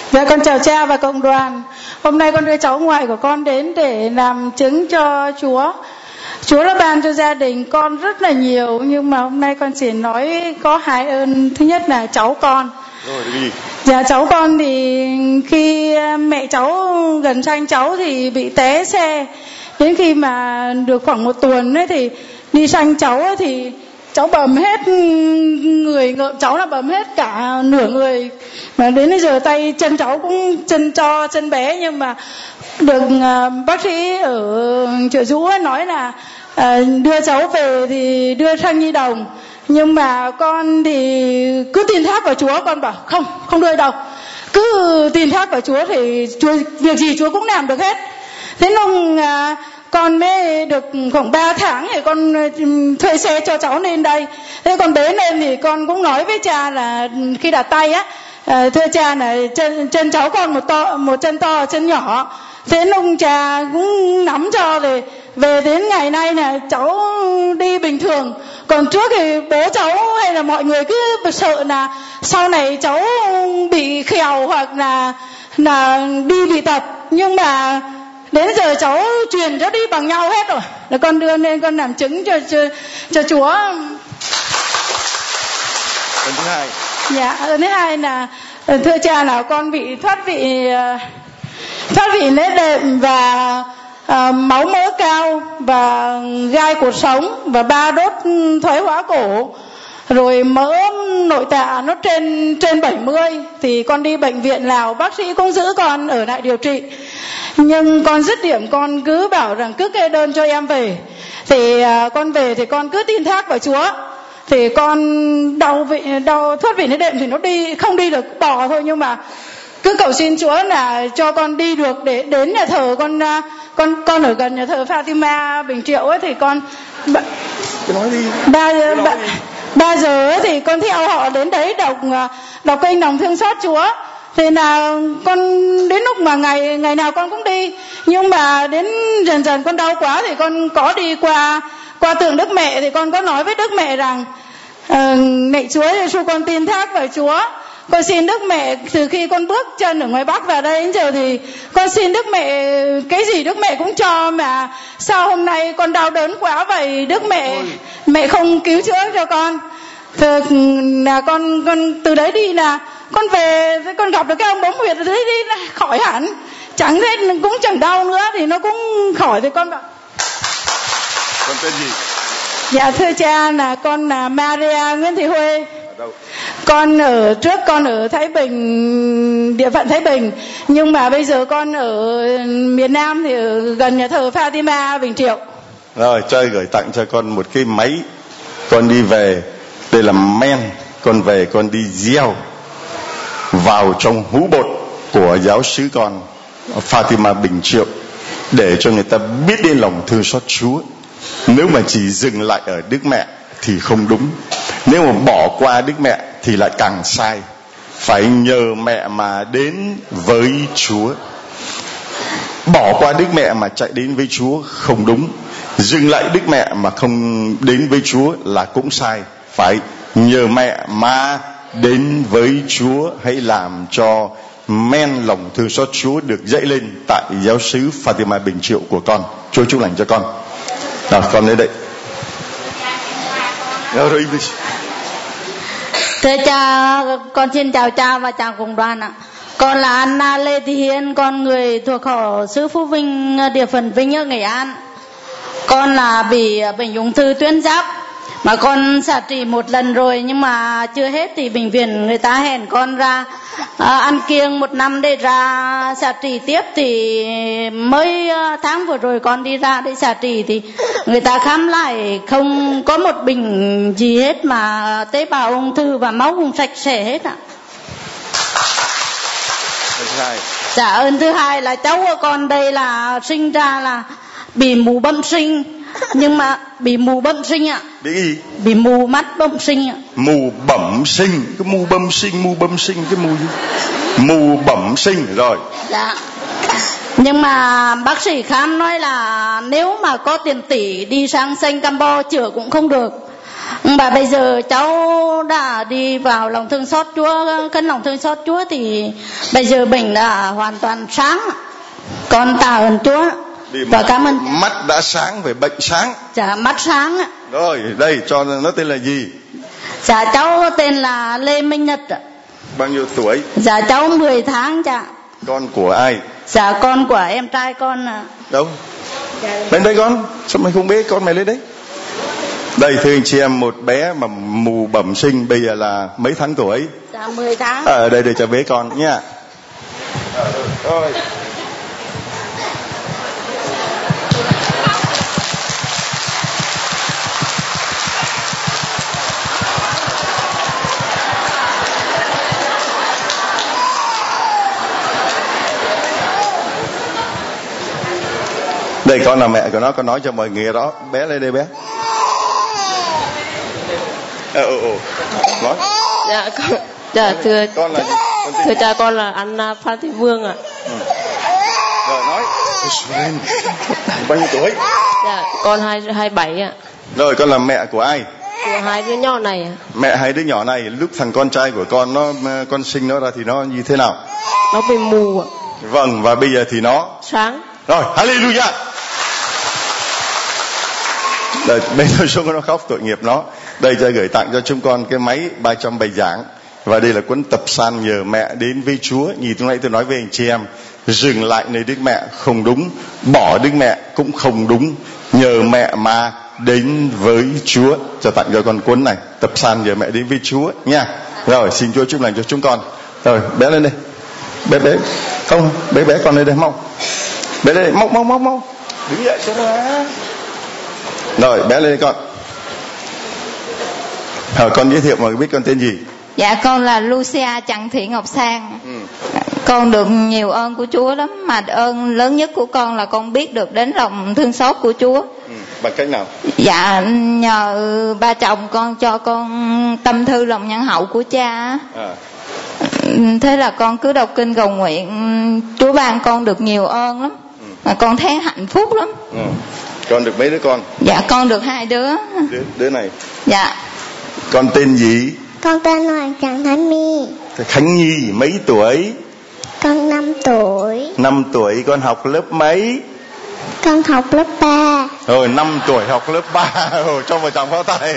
Dạ con chào cha và cộng đoàn. Hôm nay con đưa cháu ngoại của con đến để làm chứng cho Chúa. Chúa đã ban cho gia đình con rất là nhiều, nhưng mà hôm nay con chỉ nói có hai ơn. Thứ nhất là cháu con. Rồi đi. Dạ cháu con thì khi mẹ cháu gần sanh cháu thì bị té xe. Đến khi mà được khoảng một tuần ấy thì đi sanh cháu ấy thì cháu bầm hết người, ngợm cháu là bầm hết cả nửa người, mà đến bây giờ tay chân cháu cũng chân to chân bé, nhưng mà được uh, bác sĩ ở Chợ Dũ nói là uh, đưa cháu về thì đưa sang nhi đồng, nhưng mà con thì cứ tin thác vào Chúa. Con bảo không không đưa đâu, cứ tin thác vào Chúa thì Chúa, việc gì Chúa cũng làm được hết. Thế nên uh, con mới được khoảng ba tháng thì con thuê xe cho cháu lên đây. Thế con đến lên thì con cũng nói với cha là khi đặt tay á, thưa cha là chân, chân cháu con một to một chân to chân nhỏ. Thế ông cha cũng nắm cho, rồi về đến ngày nay là cháu đi bình thường. Còn trước thì bố cháu hay là mọi người cứ sợ là sau này cháu bị khèo hoặc là là đi bị tật, nhưng mà đến giờ cháu truyền cho đi bằng nhau hết rồi. Là con đưa lên con làm chứng cho cho, cho Chúa. Lần thứ hai. Dạ, lần thứ hai là thưa cha là con bị thoát vị thoát vị nết đệm và uh, máu mỡ cao và gai cột sống và ba đốt thoái hóa cổ, rồi mỡ nội tạng nó trên trên bảy mươi. Thì con đi bệnh viện nào bác sĩ cũng giữ con ở lại điều trị, nhưng con dứt điểm con cứ bảo rằng cứ kê đơn cho em về. Thì uh, con về thì con cứ tin thác vào Chúa. Thì con đau vị đau thoát vị nết đệm thì nó đi không đi được, bò thôi, nhưng mà cứ cầu xin Chúa là cho con đi được để đến nhà thờ. Con con con ở gần nhà thờ Fatima Bình Triệu ấy, thì con ba, nói đi. ba, ba, ba giờ ấy thì con theo họ đến đấy đọc đọc kênh lòng thương xót Chúa. Thì là con đến lúc mà ngày ngày nào con cũng đi, nhưng mà đến dần dần con đau quá thì con có đi qua qua tượng Đức Mẹ. Thì con có nói với Đức Mẹ rằng uh, mẹ Chúa Giêsu, con tin thác vào Chúa. Con xin Đức Mẹ từ khi con bước chân ở ngoài Bắc vào đây đến giờ thì con xin Đức Mẹ cái gì Đức Mẹ cũng cho, mà sao hôm nay con đau đớn quá vậy Đức Mẹ mẹ không cứu chữa cho con. Thì là con con từ đấy đi là con về con gặp được cái ông bấm huyệt ở đấy đi là khỏi hẳn, chẳng hết cũng chẳng đau nữa, thì nó cũng khỏi. Thì con bảo con tên gì? Dạ thưa cha là con là Maria Nguyễn Thị Huê. Con ở trước con ở Thái Bình, địa phận Thái Bình, nhưng mà bây giờ con ở miền Nam thì ở gần nhà thờ Fatima Bình Triệu. Rồi chơi gửi tặng cho con một cái máy, con đi về đây là men, con về con đi gieo vào trong hũ bột của giáo xứ con Fatima Bình Triệu để cho người ta biết đến lòng thương xót Chúa. Nếu mà chỉ dừng lại ở Đức Mẹ thì không đúng, nếu mà bỏ qua Đức Mẹ thì lại càng sai. Phải nhờ mẹ mà đến với Chúa. Bỏ qua Đức Mẹ mà chạy đến với Chúa không đúng. Dừng lại Đức Mẹ mà không đến với Chúa là cũng sai. Phải nhờ mẹ mà đến với Chúa. Hãy làm cho men lòng thương xót Chúa được dậy lên tại giáo xứ Fatima Bình Triệu của con. Chúa chúc lành cho con. Nào con đến đây. Rồi thưa cha, con xin chào cha và chào cùng đoàn ạ. Con là Anna Lê Thị Hiền, con người thuộc họ xứ Phú Vinh, địa phận Vinh ở Nghệ An. Con là bị bệnh ung thư tuyến giáp, mà con xạ trị một lần rồi, nhưng mà chưa hết thì bệnh viện người ta hẹn con ra à, ăn kiêng một năm để ra xạ trị tiếp. Thì mới tháng vừa rồi con đi ra để xạ trị thì người ta khám lại không có một bệnh gì hết, mà tế bào ung thư và máu cũng sạch sẽ hết ạ. Dạ ơn thứ hai là cháu của con đây là sinh ra là bị mù bẩm sinh, nhưng mà bị mù bẩm sinh ạ. Bị cái gì? Bị mù mắt bẩm sinh ạ. Mù bẩm sinh, cái mù bẩm sinh, mù bẩm sinh cái mù gì? Mù bẩm sinh rồi. Dạ. Nhưng mà bác sĩ khám nói là nếu mà có tiền tỷ đi sang Singapore chữa cũng không được. Và bây giờ cháu đã đi vào lòng thương xót Chúa, cân lòng thương xót Chúa thì bây giờ bệnh đã hoàn toàn sáng. Con tạ ơn Chúa và cảm ơn. Mắt đã sáng về bệnh sáng. Dạ mắt sáng ạ. Rồi đây cho nó tên là gì? Dạ cháu tên là Lê Minh Nhật. Bao nhiêu tuổi? Dạ cháu mười tháng dạ. Con của ai? Dạ con của em trai con ạ. Đâu? Dạ. Bên đây con. Sao mày không biết con mày lên đấy? Đây thưa anh chị em, một bé mà mù bẩm sinh bây giờ là mấy tháng tuổi? Dạ mười tháng. À, ở đây để cho bế con nha. Rồi. Đây con là mẹ của nó, con nói cho mọi người đó. Bé lên đây bé. Ờ ồ ồ. Nói. Dạ con, dạ thưa con là gì? Con thưa cha con là Anna Phan Thị Vương ạ. Ừ. Rồi nói. Bao nhiêu tuổi? Dạ con hai hai bảy ạ. Rồi con là mẹ của ai? Của hai đứa nhỏ này ạ. Mẹ hai đứa nhỏ này, lúc thằng con trai của con nó con sinh nó ra thì nó như thế nào? Nó bị mù ạ. Vâng, và bây giờ thì nó sáng. Rồi, hallelujah. Đây, bên tôi xuống nó khóc tội nghiệp nó. Đây cho gửi tặng cho chúng con cái máy ba trăm bài giảng. Và đây là cuốn tập san nhờ mẹ đến với Chúa. Như lúc nãy tôi nói với anh chị em, dừng lại nơi Đức Mẹ không đúng, bỏ Đức Mẹ cũng không đúng, nhờ mẹ mà đến với Chúa. Cho tặng cho con cuốn này, tập san nhờ mẹ đến với Chúa nha. Rồi, xin Chúa chúc lành cho chúng con. Rồi, bé lên đây. Bé bé. Không, bé bé con lên đây mau. Bé lên đây, mau mau mau mau. Đứng dậy cho nó. Rồi, bé lên đây con. À, con giới thiệu mọi người biết con tên gì? Dạ con là Lucia Trần Thị Ngọc Sang. Ừ. Con được nhiều ơn của Chúa lắm, mà ơn lớn nhất của con là con biết được đến lòng thương xót của Chúa. Ừ. Bằng cách nào? Dạ nhờ ba chồng con cho con tâm thư lòng nhân hậu của cha. À. Thế là con cứ đọc kinh cầu nguyện, Chúa ban con được nhiều ơn lắm. Ừ. Mà con thấy hạnh phúc lắm. Ừ. Con được mấy đứa con? Dạ con được hai đứa. Đứa, đứa này. Dạ. Con tên gì? Con tên Hoàng Trần Thái My. Khánh Nhi mấy tuổi? Con năm tuổi. Năm tuổi. Con học lớp mấy? Con học lớp ba. Rồi năm tuổi học lớp ba. Rồi cho vào chồng pháo tay.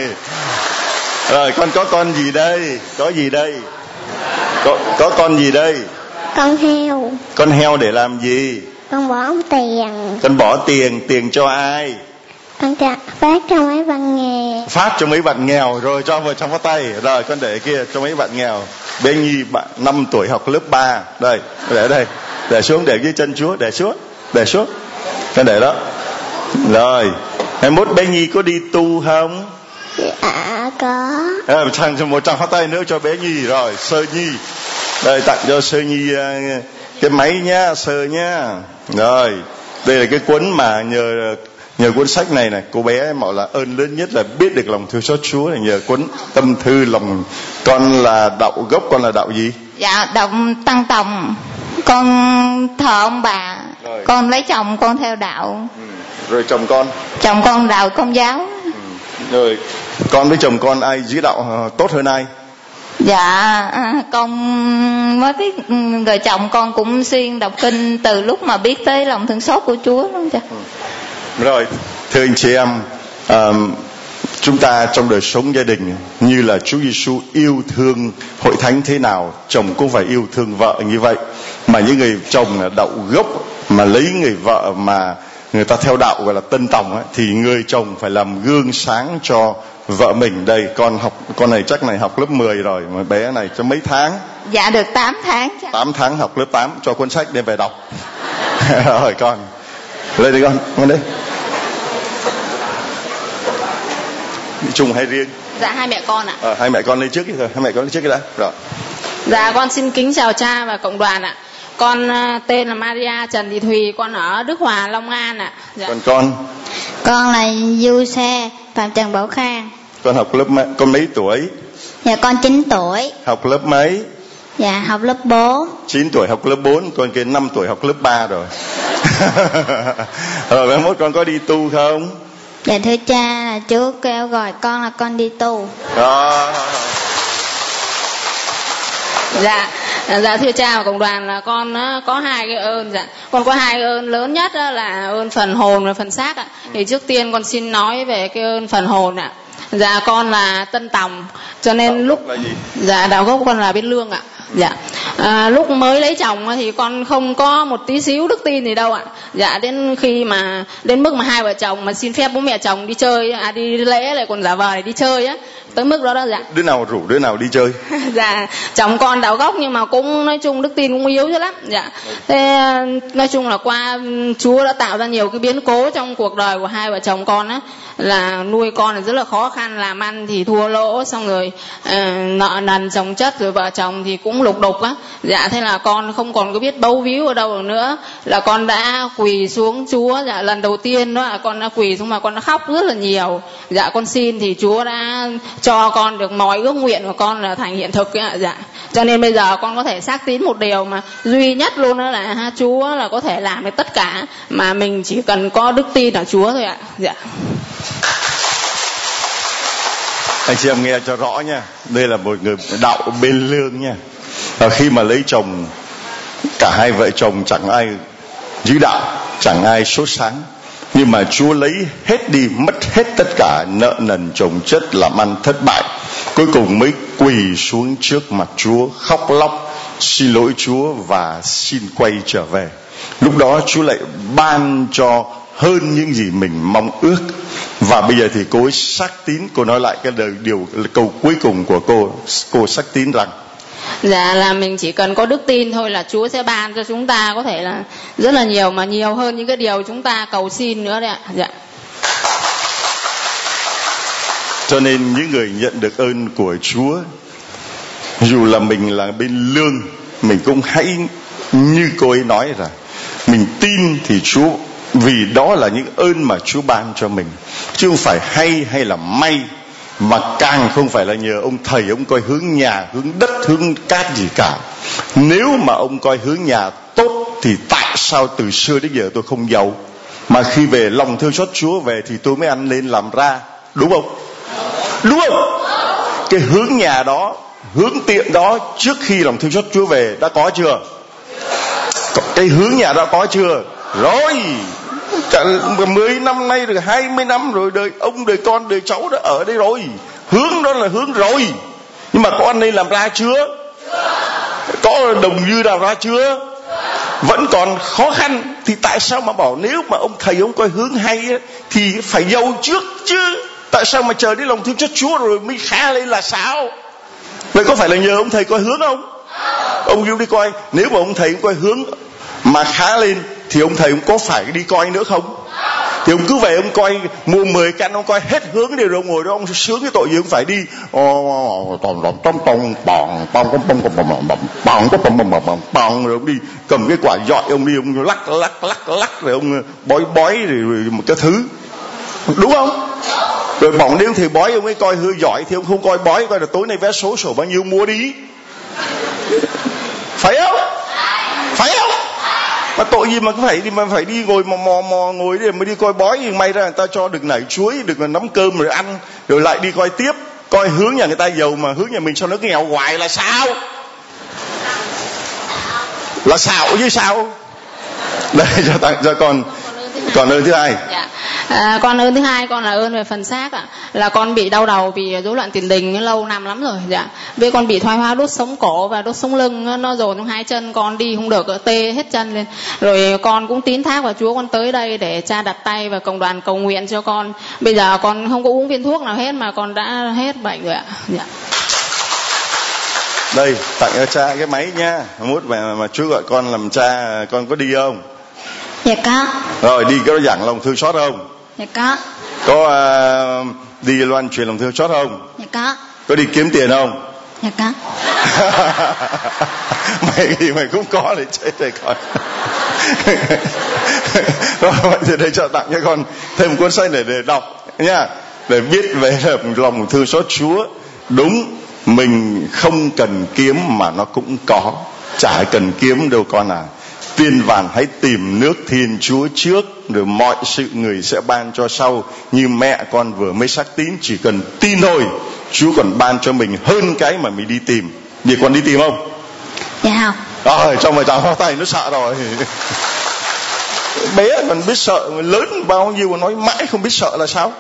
Rồi con có con gì đây? Có gì đây? Có, có con gì đây? Con heo. Con heo để làm gì? Con bỏ tiền. Con bỏ tiền. Tiền cho ai? Con trả, phát cho mấy bạn nghèo. Phát cho mấy bạn nghèo. Rồi cho vào trong pháo tay. Rồi con để kia cho mấy bạn nghèo. Bé Nhi bạn năm tuổi học lớp ba. Đây, để đây. Để xuống, để dưới chân Chúa. Để xuống, để xuống. Con để đó. Rồi, ngày mốt bé Nhi có đi tu không? Dạ có. À, một, một trăm phát tay nữa cho bé Nhi. Rồi, Sơ Nhi. Đây, tặng cho Sơ Nhi cái máy nhá, Sơ nhá. Rồi, đây là cái cuốn mà nhờ nhờ cuốn sách này này, cô bé bảo là ơn lớn nhất là biết được lòng thương xót Chúa là nhờ cuốn tâm thư lòng. Con là đạo gốc, con là đạo gì? Dạ đạo Tăng Tòng. Con thờ ông bà. Rồi. Con lấy chồng con theo đạo. Ừ. Rồi chồng con? Chồng con đạo Công giáo. Ừ. Rồi con với chồng con ai giữ đạo tốt hơn ai? Dạ con mới biết, rồi chồng con cũng xuyên đọc kinh từ lúc mà biết tới lòng thương xót của Chúa đúng chưa? Ừ. Rồi thưa anh chị em, um, chúng ta trong đời sống gia đình như là Chúa Giêsu yêu thương hội thánh thế nào, chồng cũng phải yêu thương vợ như vậy. Mà những người chồng là đạo gốc mà lấy người vợ mà người ta theo đạo gọi là Tân Tòng ấy, thì người chồng phải làm gương sáng cho vợ mình. Đây con học, con này chắc này học lớp mười rồi, mà bé này cho mấy tháng? Dạ được tám tháng. tám tháng học lớp tám, cho cuốn sách đem về đọc. Rồi con lên đây con, con đây. Đi chung hay riêng? Dạ hai mẹ con ạ. À, hai mẹ con lên trước đi thôi, hai mẹ con lên trước cái đã. Rồi. Dạ con xin kính chào cha và cộng đoàn ạ. Con uh, tên là Maria Trần Thị Thùy, con ở Đức Hòa, Long An ạ. Dạ. Còn con? Con là Du Xe, Phạm Trần Bảo Khang. Con học lớp mấy, con mấy tuổi? Dạ con chín tuổi. Học lớp mấy? Dạ học lớp bốn. chín tuổi học lớp bốn, con kia năm tuổi học lớp ba rồi. Rồi mai mốt con có đi tu không? Dạ thưa cha, Chúa kêu gọi con là con đi tu. Đó. Dạ, dạ thưa cha và cộng đoàn, là con có hai cái ơn. Dạ, con có hai cái ơn lớn nhất là ơn phần hồn và phần xác ạ. Thì trước tiên con xin nói về cái ơn phần hồn ạ. Dạ, con là Tân Tòng, cho nên đạo lúc là gì? Dạ, đạo gốc con là Biên Lương ạ. Dạ, à, lúc mới lấy chồng thì con không có một tí xíu đức tin gì đâu ạ. Dạ, đến khi mà đến mức mà hai vợ chồng mà xin phép bố mẹ chồng đi chơi, à đi lễ lại còn giả vờ để đi chơi á, tới mức đó đó. Dạ, Đứa nào rủ đứa nào đi chơi? dạ, chồng con đạo gốc nhưng mà cũng nói chung đức tin cũng yếu chứ lắm. Dạ, thế nói chung là qua Chúa đã tạo ra nhiều cái biến cố trong cuộc đời của hai vợ chồng con á, là nuôi con là rất là khó khăn, làm ăn thì thua lỗ, xong rồi uh, nợ nần chồng chất, rồi vợ chồng thì cũng lục đục á. Dạ, thế là con không còn có biết bấu víu ở đâu được nữa, là con đã quỳ xuống Chúa. Dạ, lần đầu tiên đó là con đã quỳ xuống mà con đã khóc rất là nhiều. Dạ, con xin thì Chúa đã cho con được mọi ước nguyện của con là thành hiện thực ấy. Dạ, cho nên bây giờ con có thể xác tín một điều mà duy nhất luôn đó là ha, Chúa là có thể làm được tất cả, mà mình chỉ cần có đức tin ở Chúa thôi ạ. Dạ. Anh chị em nghe cho rõ nha, đây là một người đạo bên lương nha. Và khi mà lấy chồng, cả hai vợ chồng chẳng ai giữ đạo, chẳng ai sốt sáng, nhưng mà Chúa lấy hết đi, mất hết tất cả, nợ nần chồng chất, làm ăn thất bại, cuối cùng mới quỳ xuống trước mặt Chúa, khóc lóc xin lỗi Chúa và xin quay trở về. Lúc đó Chúa lại ban cho hơn những gì mình mong ước. Và bây giờ thì cô ấy xác tín, cô nói lại cái đời, điều câu cuối cùng của cô. Cô xác tín rằng dạ là mình chỉ cần có đức tin thôi là Chúa sẽ ban cho chúng ta có thể là rất là nhiều, mà nhiều hơn những cái điều chúng ta cầu xin nữa đấy ạ. Dạ. Cho nên những người nhận được ơn của Chúa, dù là mình là bên lương, mình cũng hãy như cô ấy nói là mình tin thì Chúa, vì đó là những ơn mà Chúa ban cho mình, chứ không phải hay hay là may, mà càng không phải là nhờ ông thầy ông coi hướng nhà, hướng đất, hướng cát gì cả. Nếu mà ông coi hướng nhà tốt thì tại sao từ xưa đến giờ tôi không giàu, mà khi về lòng thương xót Chúa về thì tôi mới ăn lên làm ra, đúng không? Đúng không? Cái hướng nhà đó, hướng tiện đó, trước khi lòng thương xót Chúa về đã có chưa? Cái hướng nhà đó có chưa? Rồi, cả mười năm nay rồi, hai mươi năm rồi, đời ông, đời con, đời cháu đã ở đây rồi. Hướng đó là hướng rồi. Nhưng mà có ăn nên làm ra chưa? Có đồng dư nào ra chưa? Vẫn còn khó khăn. Thì tại sao mà bảo nếu mà ông thầy ông coi hướng hay ấy, thì phải giàu trước chứ? Tại sao mà chờ đến lòng thương xót Chúa rồi mới khá lên là sao? Vậy có phải là nhờ ông thầy coi hướng không? Ông yêu đi coi. Nếu mà ông thầy ông coi hướng mà khá lên thì ông thầy ông có phải đi coi nữa không? Thì ông cứ về ông coi, mua mười căn ông coi hết hướng đều, rồi ông ngồi đó ông sướng cái tội gì ông phải đi rồi ông đi cầm cái quả dọi, ông đi ông lắc lắc lắc lắc rồi ông bói bói rồi một cái thứ, đúng không? Rồi bỏng đêm thì bói ông ấy coi hư giỏi, thì ông không coi bói, coi là tối nay vé số sổ bao nhiêu mua đi, phải không? Phải không? Mà tội gì mà cứ phải đi mà phải đi ngồi mò mò mò ngồi để mới đi coi bói, thì may ra người ta cho được nảy chuối, được nắm cơm rồi ăn, rồi lại đi coi tiếp, coi hướng nhà người ta giàu mà hướng nhà mình sao nó nghèo hoài là sao? Là xạo chứ sao? Đây cho tặng cho con. Còn ơn thứ hai. Dạ. À, con ơn thứ hai con là ơn về phần xác ạ. Là con bị đau đầu vì rối loạn tiền đình lâu năm lắm rồi. Dạ. Với con bị thoái hóa đốt sống cổ và đốt sống lưng, nó dồn trong hai chân, con đi không được, tê hết chân lên. Rồi con cũng tín thác vào Chúa, con tới đây để cha đặt tay và cộng đoàn cầu nguyện cho con. Bây giờ con không có uống viên thuốc nào hết mà con đã hết bệnh rồi ạ. Dạ. Đây, tặng cho cha cái máy nha. Mốt mà mà Chúa gọi con làm cha, con có đi không? Dạ có. Rồi đi có giảng lòng thương xót không? Dạ có. Có uh, đi loan truyền lòng thương xót không? Dạ có. Có đi kiếm tiền không? Dạ có. Mày thì mày cũng có để chết rồi con. Rồi vậy thì đây cho tặng cho con thêm một cuốn sách để để đọc nha, để viết về lòng thương xót Chúa. Đúng, mình không cần kiếm mà nó cũng có, chả cần kiếm đâu con à. Tiên vàng hãy tìm nước Thiên Chúa trước, rồi mọi sự người sẽ ban cho sau. Như mẹ con vừa mới xác tín, chỉ cần tin thôi, Chúa còn ban cho mình hơn cái mà mình đi tìm. Vậy con đi tìm không? Dạ không. Rồi trong bài tràng hoa tay nó sợ rồi. Bé còn biết sợ, lớn bao nhiêu mà nói mãi không biết sợ là sao?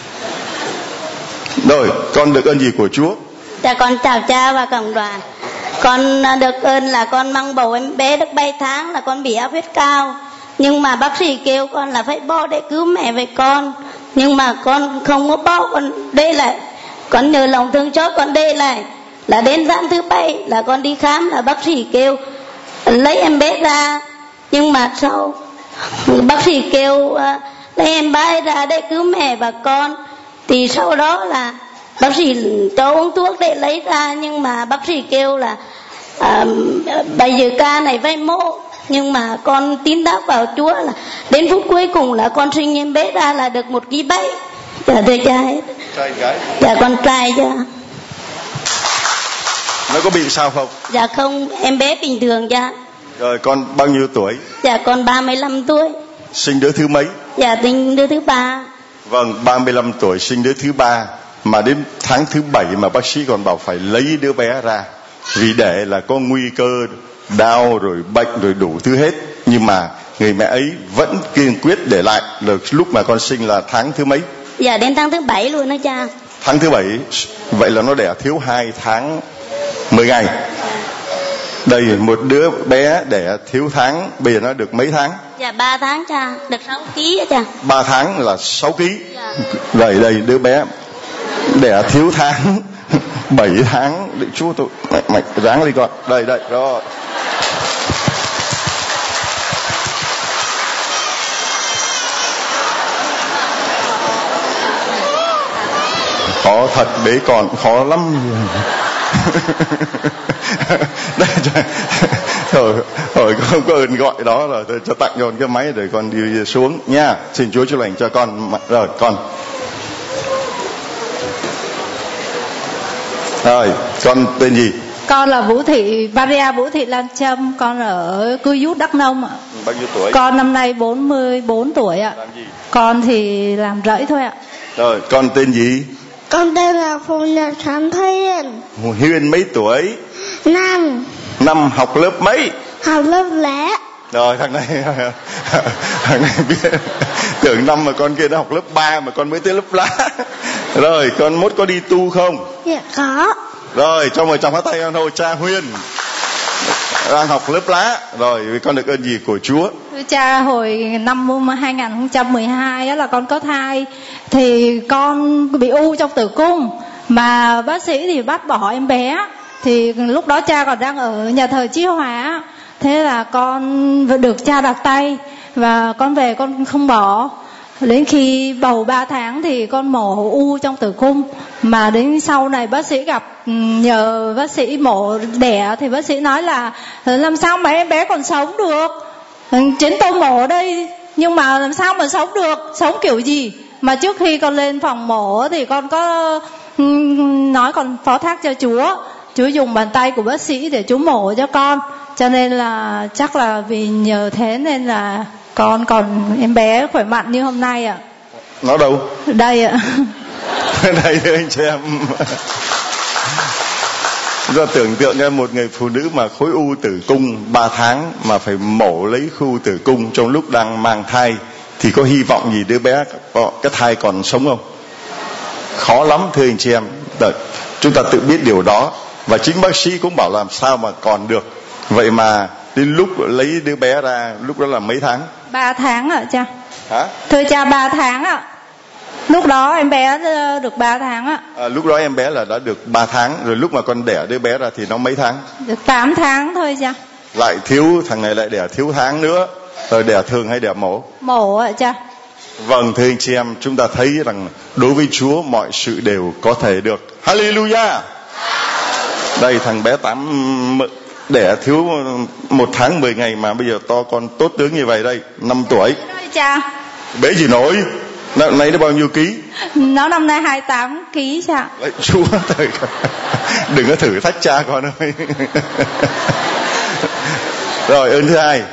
Rồi con được ơn gì của Chúa? Dạ con chào cha và cộng đoàn. Con được ơn là con mang bầu em bé được bảy tháng, là con bị áp huyết cao. Nhưng mà bác sĩ kêu con là phải bo để cứu mẹ về con. Nhưng mà con không có bo, con đây lại. Con nhờ lòng thương cho con đây lại. Là đến sáng thứ bảy là con đi khám, là bác sĩ kêu lấy em bé ra. Nhưng mà sau bác sĩ kêu uh, lấy em bé ra để cứu mẹ và con. Thì sau đó là bác sĩ cho uống thuốc để lấy ra. Nhưng mà bác sĩ kêu là à, bây giờ ca này phải mổ. Nhưng mà con tin đáp vào Chúa là đến phút cuối cùng là con sinh em bé ra là được một ký bảy. Dạ thưa cha hết. Trai gái? Dạ con trai cha. Nó có bị sao không? Dạ không, em bé bình thường cha. Rồi con bao nhiêu tuổi? Dạ con ba mươi lăm tuổi. Sinh đứa thứ mấy? Dạ sinh đứa thứ ba. Vâng, ba mươi lăm tuổi sinh đứa thứ ba. Mà đến tháng thứ bảy mà bác sĩ còn bảo phải lấy đứa bé ra, vì để là có nguy cơ đau rồi bệnh rồi đủ thứ hết. Nhưng mà người mẹ ấy vẫn kiên quyết để lại. Là lúc mà con sinh là tháng thứ mấy? Dạ đến tháng thứ bảy luôn đó cha. Tháng thứ bảy. Vậy là nó đẻ thiếu hai tháng mười ngày. Đây một đứa bé đẻ thiếu tháng, bây giờ nó được mấy tháng? Dạ ba tháng cha, được sáu ký á cha. Ba tháng là sáu ký. Dạ. Rồi đây đứa bé đẻ thiếu tháng bảy tháng. Để chú tôi mày, mày ráng đi con. Đây đây rồi. Khó thật, bế con khó lắm. Đây, rồi, rồi không có ơn gọi đó rồi tôi cho tặng cho con cái máy rồi con đi xuống nha. Xin Chúa chúc lành cho con. Rồi con. Rồi con tên gì? Con là Vũ Thị, Maria Vũ Thị Lan Trâm. Con ở Cư Dút Đắk Nông ạ. Bao nhiêu tuổi? Con năm nay bốn mươi bốn tuổi ạ. Làm gì? Con thì làm rẫy thôi ạ. Rồi con tên gì? Con tên là Phù Nhật Thám Hiền. Hiền mấy tuổi? Năm. Năm học lớp mấy? Học lớp lẻ. Rồi thằng này thằng này biết tưởng năm mà con kia đã học lớp ba mà con mới tới lớp lá. Rồi con mốt có đi tu không? Dạ có. Rồi cho mời chồng phát tay con thôi. Cha Huyên đang học lớp lá. Rồi con được ơn gì của Chúa? Thưa cha, hồi năm hai không một hai đó là con có thai. Thì con bị u trong tử cung. Mà bác sĩ thì bắt bỏ em bé. Thì lúc đó cha còn đang ở nhà thờ Chí Hòa. Thế là con được cha đặt tay. Và con về con không bỏ. Đến khi bầu ba tháng thì con mổ u trong tử cung. Mà đến sau này bác sĩ gặp, nhờ bác sĩ mổ đẻ thì bác sĩ nói là làm sao mà em bé còn sống được, chính tôi mổ đây nhưng mà làm sao mà sống được, sống kiểu gì. Mà trước khi con lên phòng mổ thì con có nói con phó thác cho Chúa, Chúa dùng bàn tay của bác sĩ để Chúa mổ cho con. Cho nên là chắc là vì nhờ thế nên là con còn em bé khỏe mạnh như hôm nay ạ. Nó đâu? Đây ạ. Đây thưa anh chị em. Do tưởng tượng ra một người phụ nữ mà khối u tử cung ba tháng mà phải mổ lấy khối u tử cung trong lúc đang mang thai thì có hy vọng gì đứa bé cái thai còn sống không? Khó lắm thưa anh chị em. Đợi, chúng ta tự biết điều đó. Và chính bác sĩ cũng bảo làm sao mà còn được. Vậy mà đến lúc lấy đứa bé ra, lúc đó là mấy tháng? Ba tháng ạ cha. Hả? Thưa cha, ba tháng ạ. Lúc đó em bé được ba tháng ạ. À, lúc đó em bé là đã được ba tháng. Rồi lúc mà con đẻ đứa bé ra thì nó mấy tháng? Được tám tháng thôi cha. Lại thiếu, thằng này lại đẻ thiếu tháng nữa. Rồi đẻ thường hay đẻ mổ? Mổ ạ cha. Vâng thưa anh chị em, chúng ta thấy rằng đối với Chúa mọi sự đều có thể được. Hallelujah. Đây thằng bé tám đẻ thiếu một tháng mười ngày mà bây giờ to con tốt tướng như vậy đây, năm tuổi. Đây cha. Bế gì nổi. Năm nay nó bao nhiêu ký? Nó năm nay hai mươi tám ký cha. Đấy, Chúa trời. Đừng có thử thách cha con ơi. Rồi ơn thứ hai.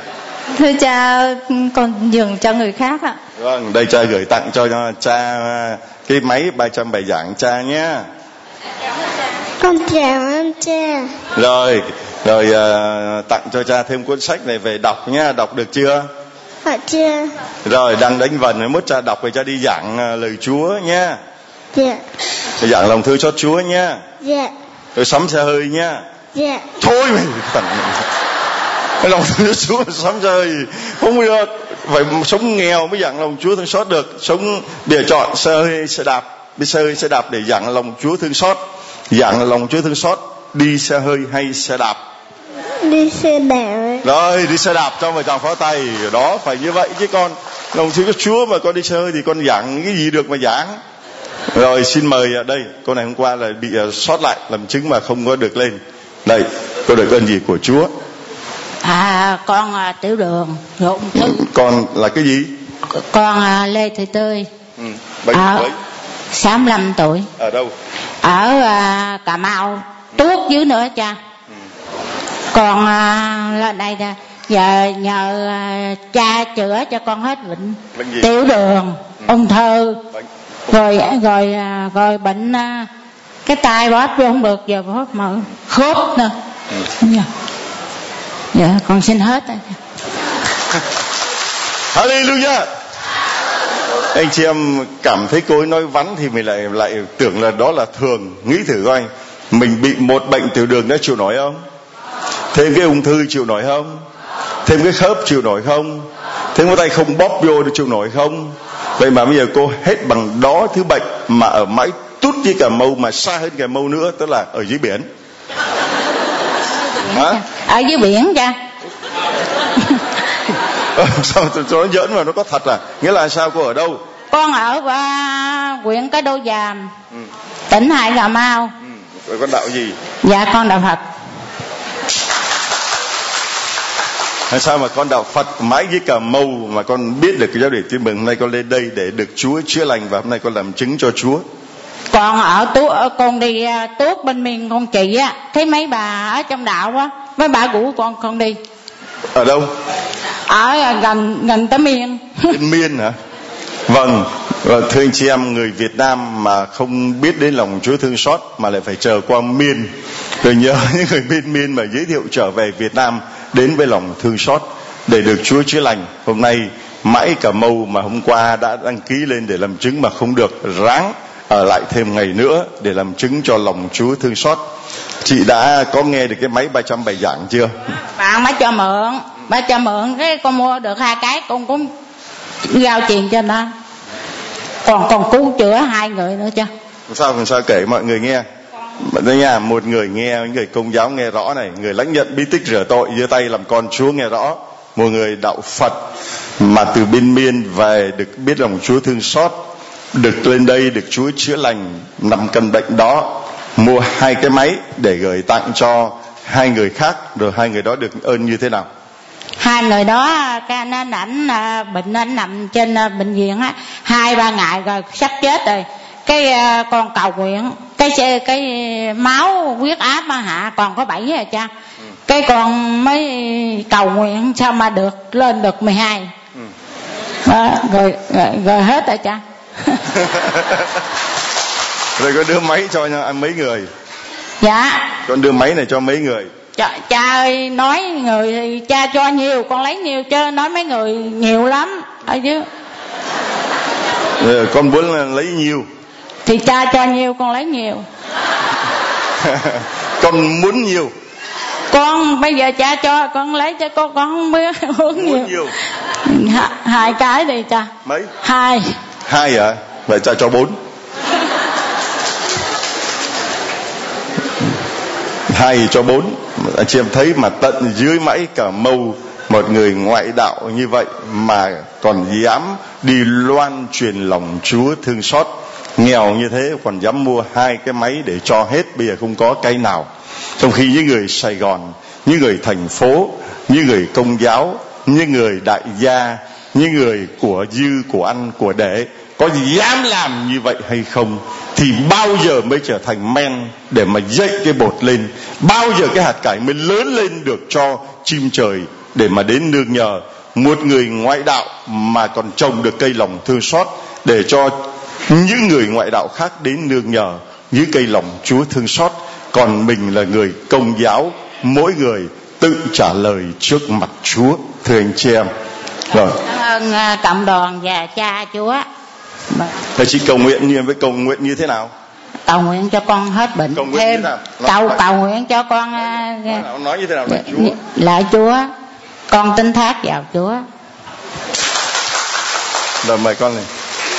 Thưa cha, con nhường cho người khác ạ. Vâng, đây cha gửi tặng cho cha cái máy ba trăm bài giảng cha nhé. Con chào ơn cha. Rồi, rồi uh, tặng cho cha thêm cuốn sách này về đọc nhá, đọc được chưa? Dạ chưa. Rồi, đang đánh vần, mốt cha đọc về cha đi giảng uh, lời Chúa nhá. Dạ. Giảng lòng thương xót Chúa nhá. Dạ. Rồi sắm xe hơi nhá. Dạ. Thôi mày thằng cái lòng thương Chúa sắm xe hơi không được, phải sống nghèo mới giảng lòng Chúa thương xót được. Sống để chọn xe hơi xe đạp, đi xe hơi xe đạp để giảng lòng Chúa thương xót. Giảng lòng Chúa thương xót đi xe hơi hay xe đạp? Đi xe đạp. Rồi đi xe đạp cho vợ chồng pháo tay đó, phải như vậy chứ con lòng thương Chúa mà con đi xe hơi thì con giảng cái gì được mà giảng. Rồi xin mời đây, cô này hôm qua là bị uh, sót lại làm chứng mà không có được lên. Đây, cô được ơn gì của Chúa? À, con à, tiểu đường ung thư. Con là cái gì? Con à, Lê Thị Tươi. Ừ, bao nhiêu tuổi? sáu mươi lăm tuổi. Ở đâu? Ở à, Cà Mau, Tuốt dưới nữa cha. Ừ. Con à, lên đây nè, giờ nhờ à, cha chữa cho con hết bệnh. Bệnh gì? Tiểu đường, ừ. ung thư. Bệnh. Rồi rồi à, rồi bệnh à, cái tay bóp vô không được, giờ bóp mở khớp nữa. Ừ. Dạ. Dạ con xin hết. Hallelujah. Anh chị em cảm thấy cô ấy nói vắn thì mình lại lại tưởng là đó là thường. Nghĩ thử coi, mình bị một bệnh tiểu đường đã chịu nổi không? Thêm cái ung thư chịu nổi không? Thêm cái khớp chịu nổi không? Thêm cái tay không bóp vô được chịu nổi không? Vậy mà bây giờ cô hết bằng đó thứ bệnh mà ở mãi tút với Cà Mau, mà xa hơn Cà Mau nữa, tức là ở dưới biển. Hả? Ở dưới biển cha. Sao cho nó giỡn mà nó có thật à? Nghĩa là sao, cô ở đâu? Con ở uh, huyện Cái Đô Giàm, ừ. tỉnh Hải Cà Mau. Ừ. Rồi con đạo gì? Dạ con đạo Phật. Hay sao mà con đạo Phật mãi với Cà Mau mà con biết được cái giáo điển tin mừng? Hôm nay con lên đây để được Chúa chữa lành và hôm nay con làm chứng cho Chúa. Con ở Tuốt, con đi uh, Tuốt bên miền con chị á, thấy mấy bà ở trong đạo á, mấy bà rủ con con đi. Ở đâu? Ở uh, gần gần tới Miên. Bên Miên hả? Vâng. Và thưa anh chị em, người Việt Nam mà không biết đến lòng Chúa thương xót mà lại phải chờ qua Miên, rồi nhớ những người bên Miên mà giới thiệu trở về Việt Nam đến với lòng thương xót để được Chúa chữa lành. Hôm nay mãi Cà Mau mà hôm qua đã đăng ký lên để làm chứng mà không được, ráng ở lại thêm ngày nữa để làm chứng cho lòng Chúa thương xót. Chị đã có nghe được cái máy ba trăm bài giảng chưa? Bạn mới cho mượn, mới cho mượn cái con mua được hai cái, con cũng giao tiền cho nó. Còn còn cứu chữa hai người nữa chứ. Sao làm sao kể mọi người nghe. Đây nha, một người nghe, người Công giáo nghe rõ này, người lãnh nhận bí tích rửa tội giơ tay làm con Chúa nghe rõ. Một người đạo Phật mà từ bên Miên về được biết lòng Chúa thương xót, được lên đây được Chúa chữa lành nằm căn bệnh đó, mua hai cái máy để gửi tặng cho hai người khác, rồi hai người đó được ơn như thế nào? Hai người đó cái anh ảnh bệnh, anh nằm trên bệnh viện á hai ba ngày rồi sắp chết rồi. Cái con cầu nguyện cái cái máu huyết áp mà hạ còn có bảy rồi cha. Ừ. Cái con mới cầu nguyện sao mà được lên được mười hai. Ừ. Đó, rồi, rồi rồi hết rồi cha. Rồi con đưa máy cho mấy người? Dạ. Con đưa máy này cho mấy người? Cha, cha ơi, nói người thì cha cho nhiều, con lấy nhiều chứ nói mấy người nhiều lắm ở chứ. Rồi, con muốn lấy nhiều thì cha cho nhiều, con lấy nhiều. Con muốn nhiều. Con bây giờ cha cho con lấy cho con, con không biết muốn nhiều. nhiều. H- hai cái đi cha. Mấy? Hai. Hai hả? Vậy cha cho bốn. Hai cho bốn. Anh chị em thấy mà tận dưới mãi Cà Mau một người ngoại đạo như vậy mà còn dám đi loan truyền lòng Chúa thương xót. Nghèo như thế còn dám mua hai cái máy để cho hết, bây giờ không có cái nào. Trong khi những người Sài Gòn, những người thành phố, những người Công giáo, những người đại gia, những người của dư, của ăn, của để có dám làm như vậy hay không? Thì bao giờ mới trở thành men để mà dậy cái bột lên? Bao giờ cái hạt cải mới lớn lên được cho chim trời để mà đến nương nhờ? một người ngoại đạo mà còn trồng được cây lòng thương xót để cho những người ngoại đạo khác đến nương nhờ dưới cây lòng Chúa thương xót. Còn mình là người Công giáo, mỗi người tự trả lời trước mặt Chúa. Thưa anh chị em. Rồi. Cảm ơn cộng đoàn và cha Chúa. Thầy chị cầu nguyện như với cầu nguyện như thế nào? Cầu nguyện cho con hết bệnh. Cầu nguyện thêm như thế nào? cầu cầu nguyện cho con nói, nói, nói như thế nào là Chúa? Lại Chúa, con tin thác vào Chúa. Rồi mời con này.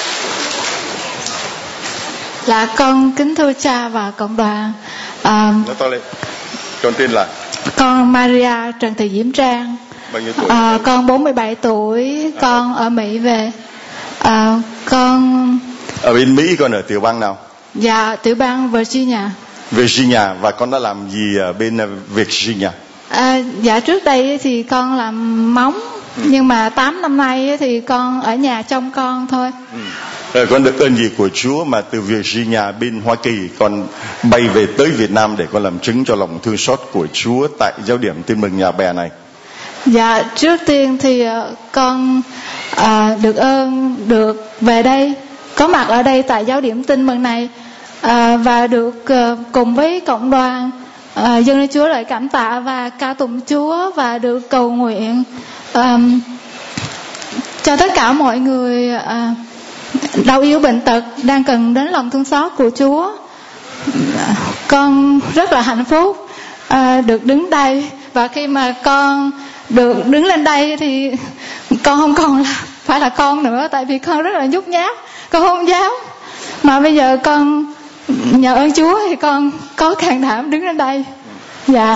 Là con kính thưa cha và cộng đoàn. À, nói to lên. Con tên là? Con Maria Trần Thị Diễm Trang. Bao nhiêu tuổi? À, con bốn mươi bảy tuổi. Con ở Mỹ về. À, con ở bên Mỹ. Con ở tiểu bang nào? Dạ tiểu bang Virginia. Virginia. Và con đã làm gì ở bên Virginia? À, dạ trước đây thì con làm móng. Ừ. Nhưng mà tám năm nay thì con ở nhà trông con thôi. Ừ. Rồi con được ơn gì của Chúa mà từ Virginia bên Hoa Kỳ con bay về tới Việt Nam để con làm chứng cho lòng thương xót của Chúa tại giáo điểm Tin Mừng Nhà Bè này? Dạ trước tiên thì con à, được ơn được về đây, có mặt ở đây tại giáo điểm Tin Mừng này, à, và được à, cùng với cộng đoàn à, dâng lên Chúa lời cảm tạ và ca tụng Chúa, và được cầu nguyện à, cho tất cả mọi người à, đau yếu bệnh tật đang cần đến lòng thương xót của Chúa. Con rất là hạnh phúc à, được đứng đây, và khi mà con được đứng lên đây thì con không còn là phải là con nữa, tại vì con rất là nhút nhát, con không dám, mà bây giờ con nhờ ơn Chúa thì con có can đảm đứng lên đây. Dạ.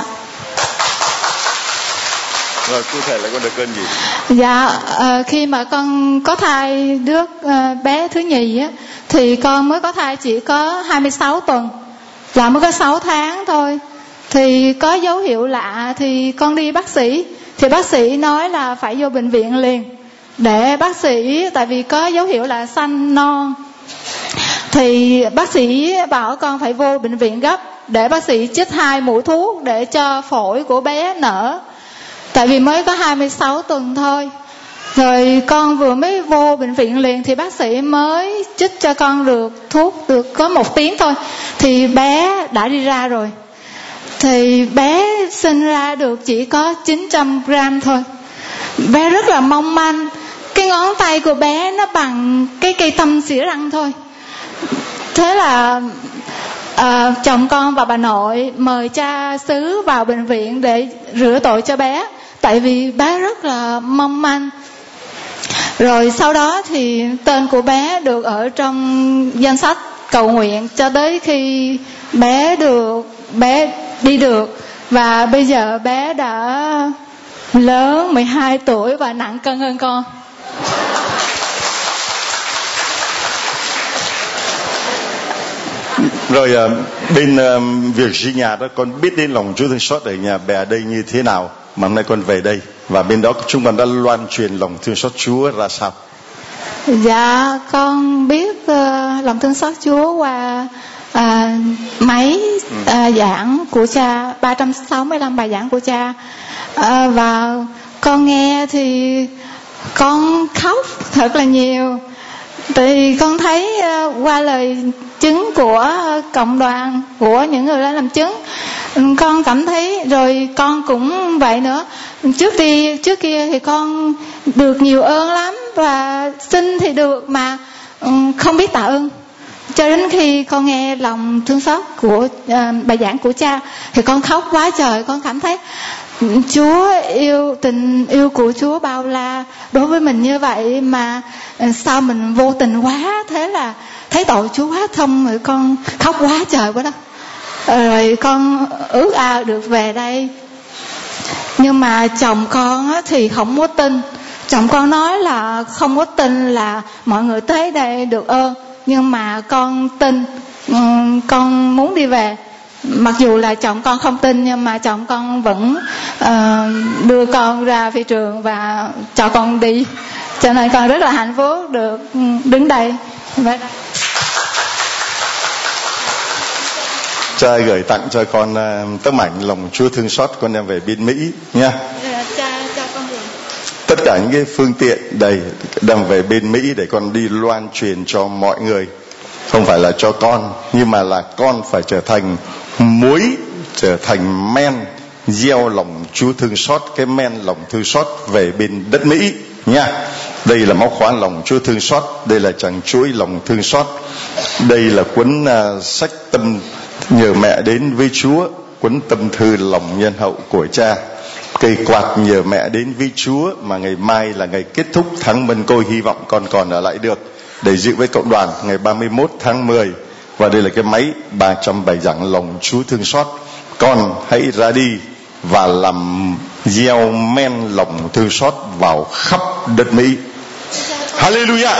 Rồi cụ thể là con được ơn gì? Dạ à, khi mà con có thai đứa à, bé thứ nhì á, thì con mới có thai chỉ có hai mươi sáu tuần, là mới có sáu tháng thôi. Thì có dấu hiệu lạ thì con đi bác sĩ, thì bác sĩ nói là phải vô bệnh viện liền, để bác sĩ, tại vì có dấu hiệu là sanh non, thì bác sĩ bảo con phải vô bệnh viện gấp để bác sĩ chích hai mũi thuốc để cho phổi của bé nở, tại vì mới có hai mươi sáu tuần thôi. Rồi con vừa mới vô bệnh viện liền thì bác sĩ mới chích cho con được thuốc được có một tiếng thôi, thì bé đã đi ra rồi. Thì bé sinh ra được chỉ có chín trăm gram thôi, bé rất là mong manh, cái ngón tay của bé nó bằng cái cây tăm xỉa răng thôi. Thế là à, chồng con và bà nội mời cha xứ vào bệnh viện để rửa tội cho bé, tại vì bé rất là mong manh. Rồi sau đó thì tên của bé được ở trong danh sách cầu nguyện cho tới khi bé được bé đi được, và bây giờ bé đã lớn mười hai tuổi và nặng cân hơn con. Rồi bên Virginia đó, con biết đến lòng Chúa thương xót ở Nhà Bè đây như thế nào mà hôm nay con về đây, và bên đó chúng con đã loan truyền lòng thương xót Chúa ra sao? Dạ con biết uh, lòng thương xót Chúa qua uh, máy uh, giảng của cha, ba trăm sáu mươi lăm bài giảng của cha, uh, và con nghe thì con khóc thật là nhiều, thì con thấy uh, qua lời chứng của uh, cộng đoàn, của những người đã làm chứng, con cảm thấy, rồi con cũng vậy nữa. Trước đi trước kia thì con được nhiều ơn lắm, và xin thì được mà um, không biết tạ ơn, cho đến khi con nghe lòng thương xót của uh, bài giảng của cha thì con khóc quá trời. Con cảm thấy Chúa yêu, tình yêu của Chúa bao la đối với mình như vậy, mà uh, sao mình vô tình quá, thế là thấy tội Chúa quá thông, rồi con khóc quá trời quá đó. Rồi con ước ao được về đây, nhưng mà chồng con thì không có tin. Chồng con nói là không có tin là mọi người tới đây được ơn, nhưng mà con tin, con muốn đi về. Mặc dù là chồng con không tin, nhưng mà chồng con vẫn uh, đưa con ra phi trường và cho con đi, cho nên con rất là hạnh phúc được đứng đây. Cha gửi tặng cho con uh, tấm ảnh lòng Chúa thương xót, con đem về bên Mỹ nha. Cha cho con gửi. tất cả những cái phương tiện đây đang về bên Mỹ để con đi loan truyền cho mọi người, không phải là cho con, nhưng mà là con phải trở thành muối, trở thành men gieo lòng Chúa thương xót, cái men lòng thương xót về bên đất Mỹ nha. Đây là móc khóa lòng Chúa thương xót, đây là chàng chuỗi lòng thương xót, đây là cuốn uh, sách tâm nhờ mẹ đến với Chúa, cuốn tâm thư lòng nhân hậu của cha, cây quạt nhờ mẹ đến với Chúa, mà ngày mai là ngày kết thúc tháng Mân Côi, hy vọng con còn ở lại được để dự với cộng đoàn ngày ba mươi mốt tháng mười. Và đây là cái máy ba trăm bài giảng lòng Chúa thương xót. Con hãy ra đi và làm gieo men lòng thương xót vào khắp đất Mỹ. Hallelujah.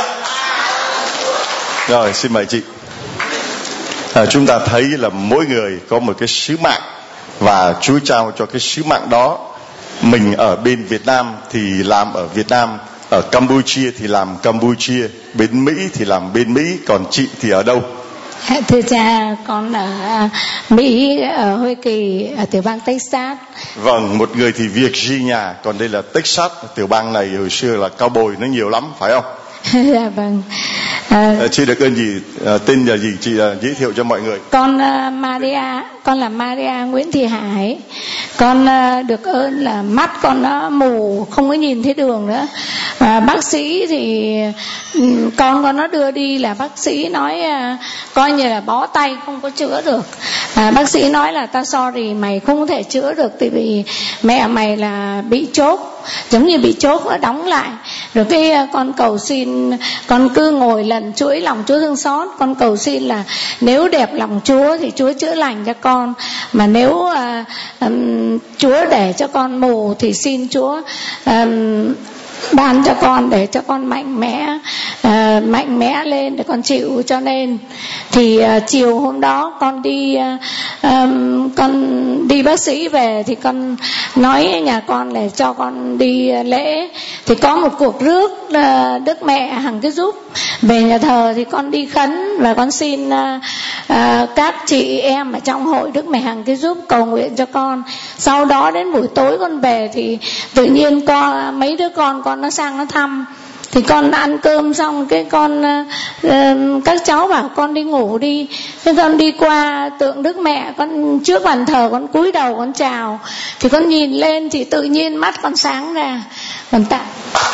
Rồi, xin mời chị. À, chúng ta thấy là mỗi người có một cái sứ mạng, và Chúa trao cho cái sứ mạng đó. Mình ở bên Việt Nam thì làm ở Việt Nam, ở Campuchia thì làm Campuchia, bên Mỹ thì làm bên Mỹ, còn chị thì ở đâu? Thưa cha, con ở Mỹ, ở Hoa Kỳ, ở tiểu bang Texas. Vâng, một người thì Virginia, còn đây là Texas. Tiểu bang này hồi xưa là cao bồi nó nhiều lắm, phải không? Dạ vâng. À, chị được ơn gì, à, tên là gì, chị à, giới thiệu cho mọi người. Con uh, Maria, con là Maria Nguyễn Thị Hải. Con uh, được ơn là mắt con nó mù, không có nhìn thấy đường nữa. À, bác sĩ thì um, con con nó đưa đi là bác sĩ nói uh, coi như là bó tay, không có chữa được. À, bác sĩ nói là ta sorry, mày không thể chữa được, tại vì mẹ mày là bị chốt, giống như bị chốt nó đóng lại. Rồi cái uh, con cầu xin, con cứ ngồi lần chuỗi lòng Chúa thương xót, con cầu xin là nếu đẹp lòng Chúa thì Chúa chữa lành cho con, mà nếu uh, um, Chúa để cho con mù thì xin Chúa um, ban cho con để cho con mạnh mẽ, uh, mạnh mẽ lên để con chịu. Cho nên thì uh, chiều hôm đó con đi uh, um, con đi bác sĩ về thì con nói nhà con là cho con đi uh, lễ, thì có một cuộc rước uh, Đức Mẹ Hằng cái giúp về nhà thờ, thì con đi khấn và con xin uh, uh, các chị em ở trong hội Đức Mẹ Hằng cái giúp cầu nguyện cho con. Sau đó đến buổi tối con về thì tự nhiên con mấy đứa con con nó sang nó thăm, thì con ăn cơm xong cái con uh, các cháu bảo con đi ngủ đi, thế con đi qua tượng Đức Mẹ, con trước bàn thờ con cúi đầu con chào, thì con nhìn lên thì tự nhiên mắt con sáng ra. Còn tạ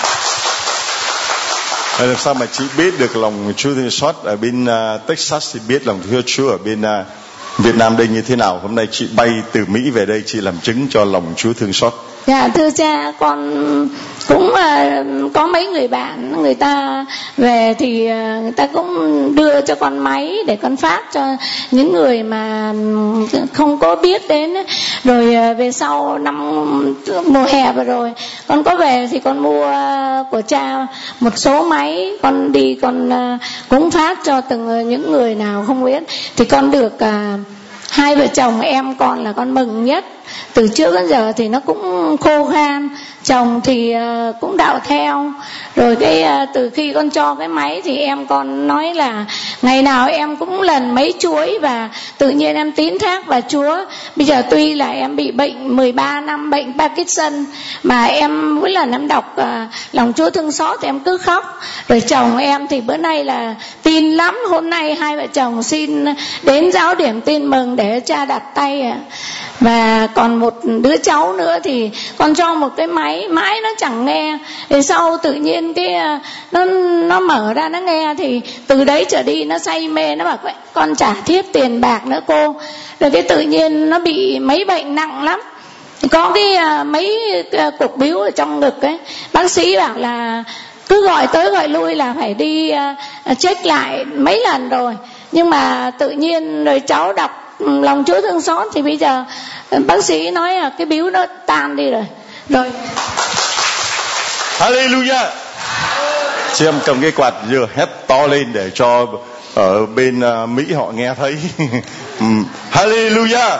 làm sao mà chị biết được lòng Chúa thương xót ở bên uh, Texas, thì biết lòng thương Chúa ở bên uh, Việt Nam đây như thế nào? Hôm nay chị bay từ Mỹ về đây, chị làm chứng cho lòng Chúa thương xót. Dạ thưa cha, con cũng uh, có mấy người bạn người ta về thì uh, người ta cũng đưa cho con máy để con phát cho những người mà không có biết đến. Rồi uh, về sau năm mùa hè vừa rồi con có về thì con mua uh, của cha một số máy, con đi con uh, cũng phát cho từng những người nào không biết. Thì con được uh, hai vợ chồng em con là con mừng nhất. Từ trước đến giờ thì nó cũng khô khan, chồng thì uh, cũng đạo theo. Rồi cái uh, từ khi con cho cái máy thì em con nói là ngày nào em cũng lần mấy chuỗi, và tự nhiên em tín thác vào Chúa. Bây giờ tuy là em bị bệnh mười ba năm, bệnh Parkinson, mà em mỗi lần em đọc uh, lòng Chúa thương xót thì em cứ khóc. Rồi chồng em thì bữa nay là tin lắm, hôm nay hai vợ chồng xin đến giáo điểm tin mừng để cha đặt tay à. Và còn một đứa cháu nữa thì con cho một cái máy mãi nó chẳng nghe, thì sau tự nhiên cái nó nó mở ra nó nghe, thì từ đấy trở đi nó say mê, nó bảo con trả tiếp tiền bạc nữa cô. Rồi cái tự nhiên nó bị mấy bệnh nặng lắm, có cái mấy cục biếu ở trong ngực ấy, bác sĩ bảo là cứ gọi tới gọi lui là phải đi check lại mấy lần rồi. Nhưng mà tự nhiên rồi cháu đọc lòng Chúa thương xót thì bây giờ bác sĩ nói là cái biếu nó tan đi rồi. Rồi. Hallelujah. Chị em cầm cái quạt vừa hét to lên để cho ở bên uh, Mỹ họ nghe thấy. Hallelujah.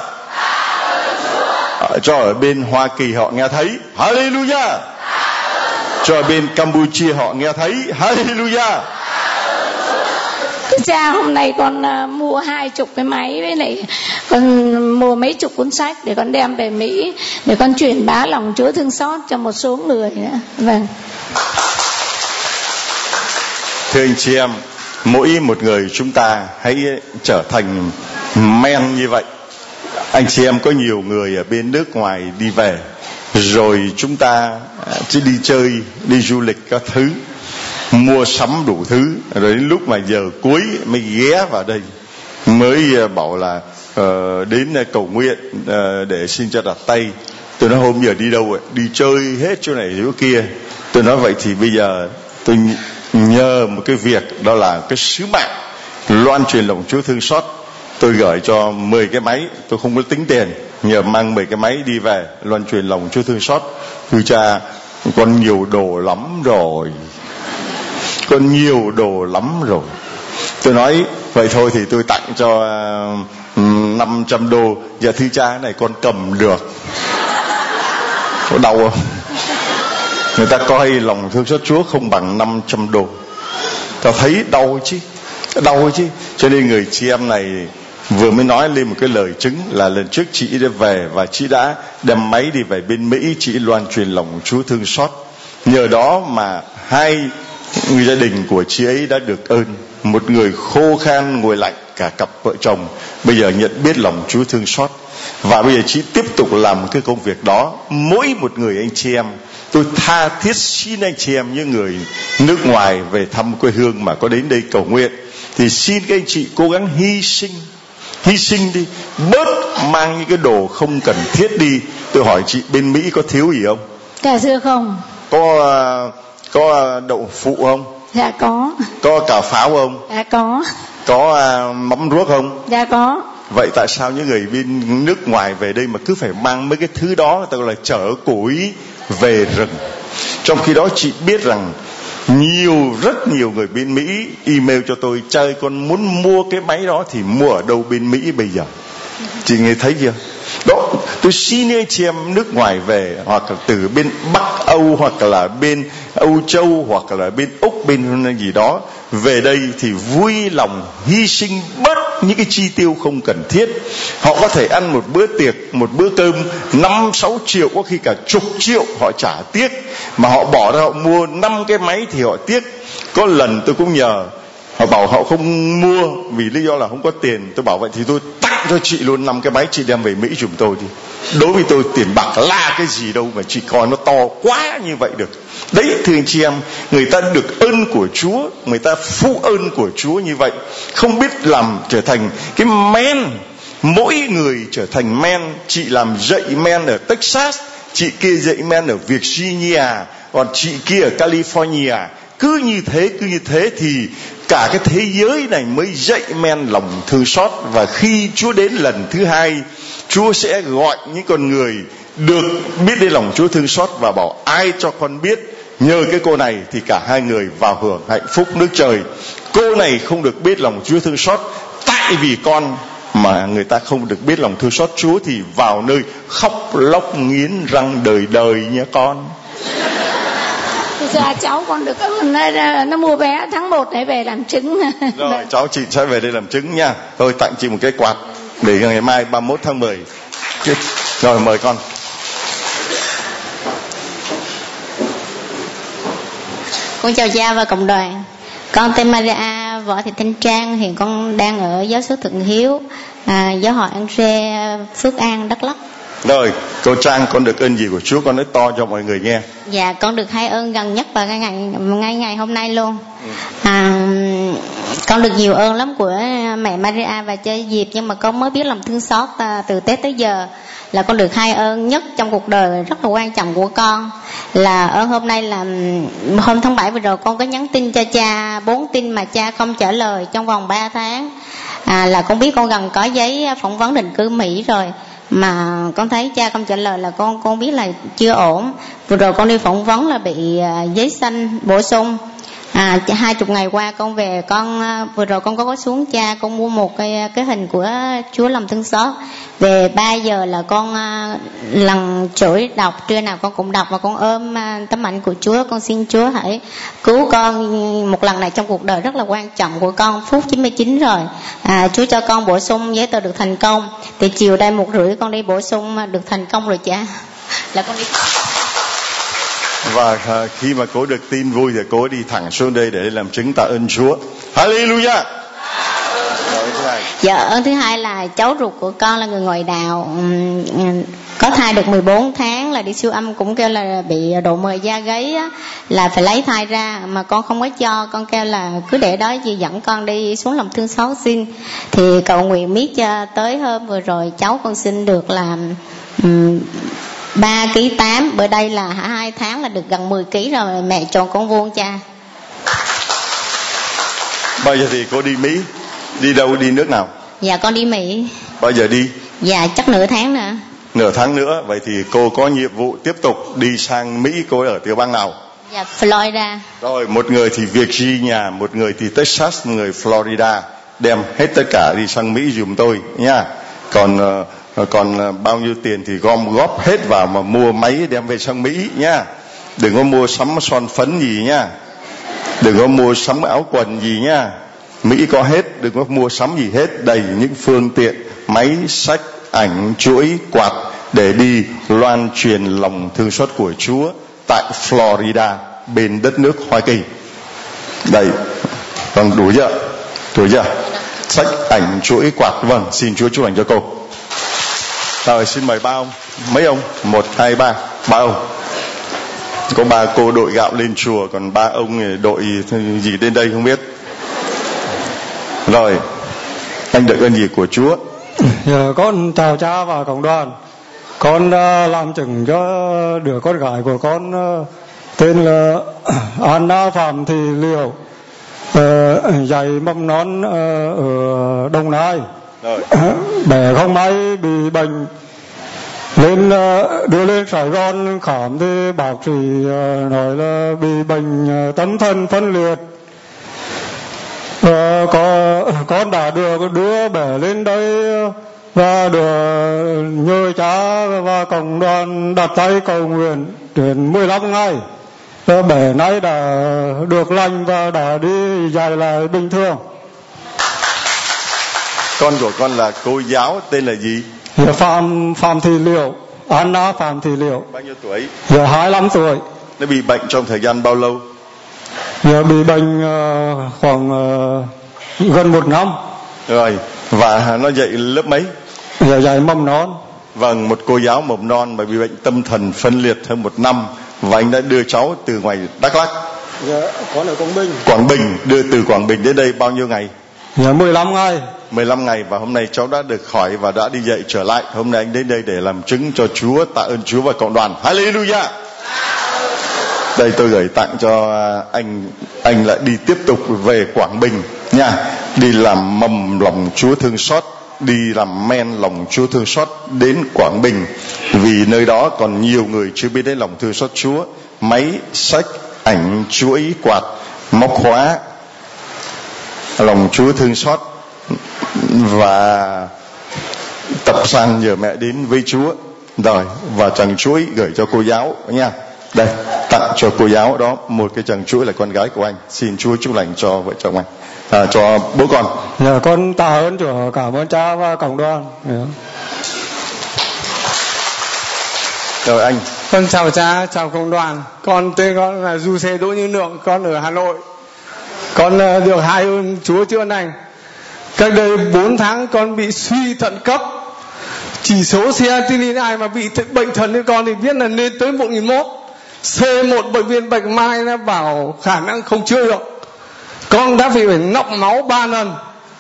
Cho ở bên Hoa Kỳ họ nghe thấy. Hallelujah. Cho ở bên Campuchia họ nghe thấy. Hallelujah. Thưa cha, hôm nay con uh, mua hai chục cái máy với lại con mua mấy chục cuốn sách để con đem về Mỹ để con truyền bá lòng Chúa thương xót cho một số người nữa. Vâng. Thưa anh chị em, mỗi một người chúng ta hãy trở thành men như vậy. Anh chị em có nhiều người ở bên nước ngoài đi về, rồi chúng ta chỉ đi chơi, đi du lịch các thứ, mua sắm đủ thứ, rồi đến lúc mà giờ cuối mới ghé vào đây, mới bảo là uh, đến cầu nguyện uh, để xin cho đặt tay. Tôi nói hôm giờ đi đâu vậy? Đi chơi hết chỗ này chỗ kia. Tôi nói vậy thì bây giờ tôi nhờ một cái việc, đó là cái sứ mạng loan truyền lòng Chúa thương xót. Tôi gửi cho mười cái máy, tôi không có tính tiền, nhờ mang mười cái máy đi về loan truyền lòng Chúa thương xót. Thưa cha, con nhiều đồ lắm rồi, con nhiều đồ lắm rồi. Tôi nói vậy thôi thì tôi tặng cho uh, năm trăm đô. Dạ thưa cha, cái này con cầm được. Có đau không? Người ta coi lòng thương xót Chúa không bằng năm trăm đô. Ta thấy đau chứ, đau chứ. Cho nên người chị em này vừa mới nói lên một cái lời chứng là lần trước chị đã về và chị đã đem máy đi về bên Mỹ, chị loan truyền lòng Chúa thương xót. Nhờ đó mà hai người gia đình của chị ấy đã được ơn. Một người khô khan ngồi lạnh, cả cặp vợ chồng bây giờ nhận biết lòng Chúa thương xót. Và bây giờ chị tiếp tục làm cái công việc đó. Mỗi một người anh chị em, tôi tha thiết xin anh chị em những người nước ngoài về thăm quê hương mà có đến đây cầu nguyện, thì xin các anh chị cố gắng hy sinh, hy sinh đi, bớt mang những cái đồ không cần thiết đi. Tôi hỏi chị, bên Mỹ có thiếu gì không? Cà dưa không? Có có đậu phụ không? Dạ có. Có cà pháo không? Dạ có. Có uh, mắm ruốc không? Dạ có. Vậy tại sao những người bên nước ngoài về đây mà cứ phải mang mấy cái thứ đó, người ta gọi là chở củi về rừng? Trong khi đó chị biết rằng nhiều, rất nhiều người bên Mỹ email cho tôi, chơi con muốn mua cái máy đó thì mua ở đâu bên Mỹ bây giờ? Chị nghe thấy chưa? Đó, tôi xin anh chị em nước ngoài về, hoặc là từ bên Bắc Âu, hoặc là bên Âu Châu, hoặc là bên Úc, bên gì đó, về đây thì vui lòng hy sinh bớt những cái chi tiêu không cần thiết. Họ có thể ăn một bữa tiệc, một bữa cơm năm sáu triệu, có khi cả chục triệu họ chả tiếc, mà họ bỏ ra họ mua năm cái máy thì họ tiếc. Có lần tôi cũng nhờ, họ bảo họ không mua vì lý do là không có tiền. Tôi bảo vậy thì tôi tặng cho chị luôn năm cái máy, chị đem về Mỹ giùm tôi đi. Đối với tôi tiền bạc là cái gì đâu mà chị coi nó to quá như vậy được. Đấy thưa anh chị em, người ta được ơn của Chúa, người ta phụ ơn của Chúa như vậy, không biết làm trở thành cái men. Mỗi người trở thành men. Chị làm dạy men ở Texas, chị kia dạy men ở Virginia, còn chị kia ở California. Cứ như thế, cứ như thế thì cả cái thế giới này mới dậy men lòng thương xót. Và khi Chúa đến lần thứ hai, Chúa sẽ gọi những con người được biết đến lòng Chúa thương xót và bảo ai cho con biết. Nhờ cái cô này thì cả hai người vào hưởng hạnh phúc nước trời. Cô này không được biết lòng Chúa thương xót tại vì con, mà người ta không được biết lòng thương xót Chúa thì vào nơi khóc lóc nghiến răng đời đời nha con. Dạ cháu con được nó, nó mua vé tháng một để về làm chứng. Rồi cháu chị sẽ về đây làm chứng nha. Tôi tặng chị một cái quạt để ngày mai ba mươi mốt tháng mười. Rồi mời con. Con chào cha và cộng đoàn. Con tên Maria Võ Thị Thanh Trang, hiện con đang ở giáo xứ Thuận Hiếu, à, giáo hội An Rê, Phước An, Đắk Lắk. Rồi, cô Trang, con được ơn gì của Chúa, con nói to cho mọi người nghe. Dạ, con được hai ơn gần nhất vào ngay ngày ngay ngày hôm nay luôn. À, con được nhiều ơn lắm của mẹ Maria và cha Diệp, nhưng mà con mới biết lòng thương xót à, từ Tết tới giờ. Là con được hai ơn nhất trong cuộc đời rất là quan trọng của con. Là ơn hôm nay là hôm tháng bảy vừa rồi con có nhắn tin cho cha bốn tin mà cha không trả lời trong vòng ba tháng. À, là con biết con gần có giấy phỏng vấn định cư Mỹ rồi, mà con thấy cha không trả lời là con con biết là chưa ổn. Vừa rồi con đi phỏng vấn là bị uh, giấy xanh bổ sung, À, hai chục ngày qua con về, con vừa rồi con có có xuống cha, con mua một cái cái hình của Chúa lòng thương xót. Về ba giờ là con lần chuỗi đọc, trưa nào con cũng đọc và con ôm tấm ảnh của Chúa. Con xin Chúa hãy cứu con một lần này trong cuộc đời rất là quan trọng của con. Phút chín mươi chín rồi, à, Chúa cho con bổ sung giấy tờ được thành công. Thì chiều đây một rưỡi con đi bổ sung được thành công rồi cha. Là con đi. Và khi mà cô được tin vui thì cô đi thẳng xuống đây để làm chứng tạ ơn Chúa. Hallelujah. Dạ, ơn thứ hai là cháu ruột của con là người ngoại đạo, có thai được mười bốn tháng, là đi siêu âm cũng kêu là bị độ mờ da gáy á, là phải lấy thai ra mà con không có cho. Con kêu là cứ để đó, dì dẫn con đi xuống lòng thương xót xin. Thì cầu nguyện miết cho tới hôm vừa rồi cháu con xin được là um, ba ký tám, bữa đây là hai tháng là được gần mười ký rồi. Mẹ chọn con vuông cha. Bao giờ thì cô đi Mỹ? Đi đâu, đi nước nào? Dạ con đi Mỹ. Bao giờ đi? Dạ chắc nửa tháng nữa. Nửa tháng nữa. Vậy thì cô có nhiệm vụ tiếp tục đi sang Mỹ. Cô ở tiểu bang nào? Dạ Florida. Rồi, một người thì Virginia, một người thì Texas, một người Florida. Đem hết tất cả đi sang Mỹ giùm tôi nha. Còn còn bao nhiêu tiền thì gom góp hết vào mà mua máy đem về sang Mỹ nha. Đừng có mua sắm son phấn gì nha. Đừng có mua sắm áo quần gì nha. Mỹ có hết, đừng có mua sắm gì hết. Đầy những phương tiện, máy, sách, ảnh, chuỗi, quạt để đi loan truyền lòng thương xót của Chúa tại Florida, bên đất nước Hoa Kỳ. Đây, vâng, đủ chưa? Đủ chưa? Sách, ảnh, chuỗi, quạt, vâng, xin Chúa chúc lành cho cô. Rồi, xin mời ba ông. Mấy ông? Một, hai, ba. Ba ông. Có ba cô đội gạo lên chùa, còn ba ông đội gì đến đây không biết. Rồi, anh được ơn gì của Chúa? Giờ con chào cha và cộng đoàn. Con uh, làm chứng cho đứa con gái của con uh, tên là Anna Phạm Thị Liệu, uh, dạy mầm non uh, ở Đồng Nai. Rồi. Bé không may bị bệnh, lên uh, đưa lên Sài Gòn khám thì bác sĩ uh, nói là bị bệnh uh, tâm thần phân liệt. Và có, con đã được đưa bé lên đây và được nhờ cha và cộng đoàn đặt tay cầu nguyện đến mười lăm ngày. Và bé nay đã được lành và đã đi dạy lại bình thường. Con của con là cô giáo tên là gì? Dạ, Phạm Phạm Thị Liệu, Anna Phạm Thị Liệu. Bao nhiêu tuổi? Dạ, hai mươi lăm tuổi. Nó bị bệnh trong thời gian bao lâu? Dạ, bị bệnh uh, khoảng uh, gần một năm. Rồi, và nó dạy lớp mấy? Dạ, dạy mầm non. Vâng, một cô giáo mầm non mà bị bệnh tâm thần phân liệt hơn một năm. Và anh đã đưa cháu từ ngoài Đắk Lắk. Dạ, con ở Quảng Bình. Quảng Bình, đưa từ Quảng Bình đến đây bao nhiêu ngày? Dạ, mười lăm ngày. mười lăm ngày, và hôm nay cháu đã được khỏi và đã đi dạy trở lại. Hôm nay anh đến đây để làm chứng cho Chúa, tạ ơn Chúa và cộng đoàn. Hallelujah. Đây tôi gửi tặng cho anh. Anh lại đi tiếp tục về Quảng Bình nha, đi làm mầm lòng Chúa thương xót, đi làm men lòng Chúa thương xót đến Quảng Bình, vì nơi đó còn nhiều người chưa biết đến lòng thương xót Chúa. Máy, sách, ảnh, chuỗi, quạt, móc khóa, lòng Chúa thương xót, và tập sang nhờ mẹ đến với Chúa. Rồi, và chàng chuỗi gửi cho cô giáo nha. Đây, tặng cho cô giáo đó một cái chàng chuỗi là con gái của anh. Xin Chúa chúc lành cho vợ chồng anh, à, cho bố con. Dạ, con tạ ơn Chúa, cảm ơn cha và cộng đoàn. Dạ. Rồi anh. Con chào cha, chào cộng đoàn. Con tên con là Du Xe Đỗ Như Lượng, con ở Hà Nội. Con được hai ơn Chúa chữa lành. Cách đây bốn tháng con bị suy thận cấp. Chỉ số creatinine, ai mà bị bệnh thận như con thì biết là lên tới một nghìn mốt. C một bệnh viện Bạch Mai nó bảo khả năng không chữa được. Con đã phải phải nọc máu ba lần.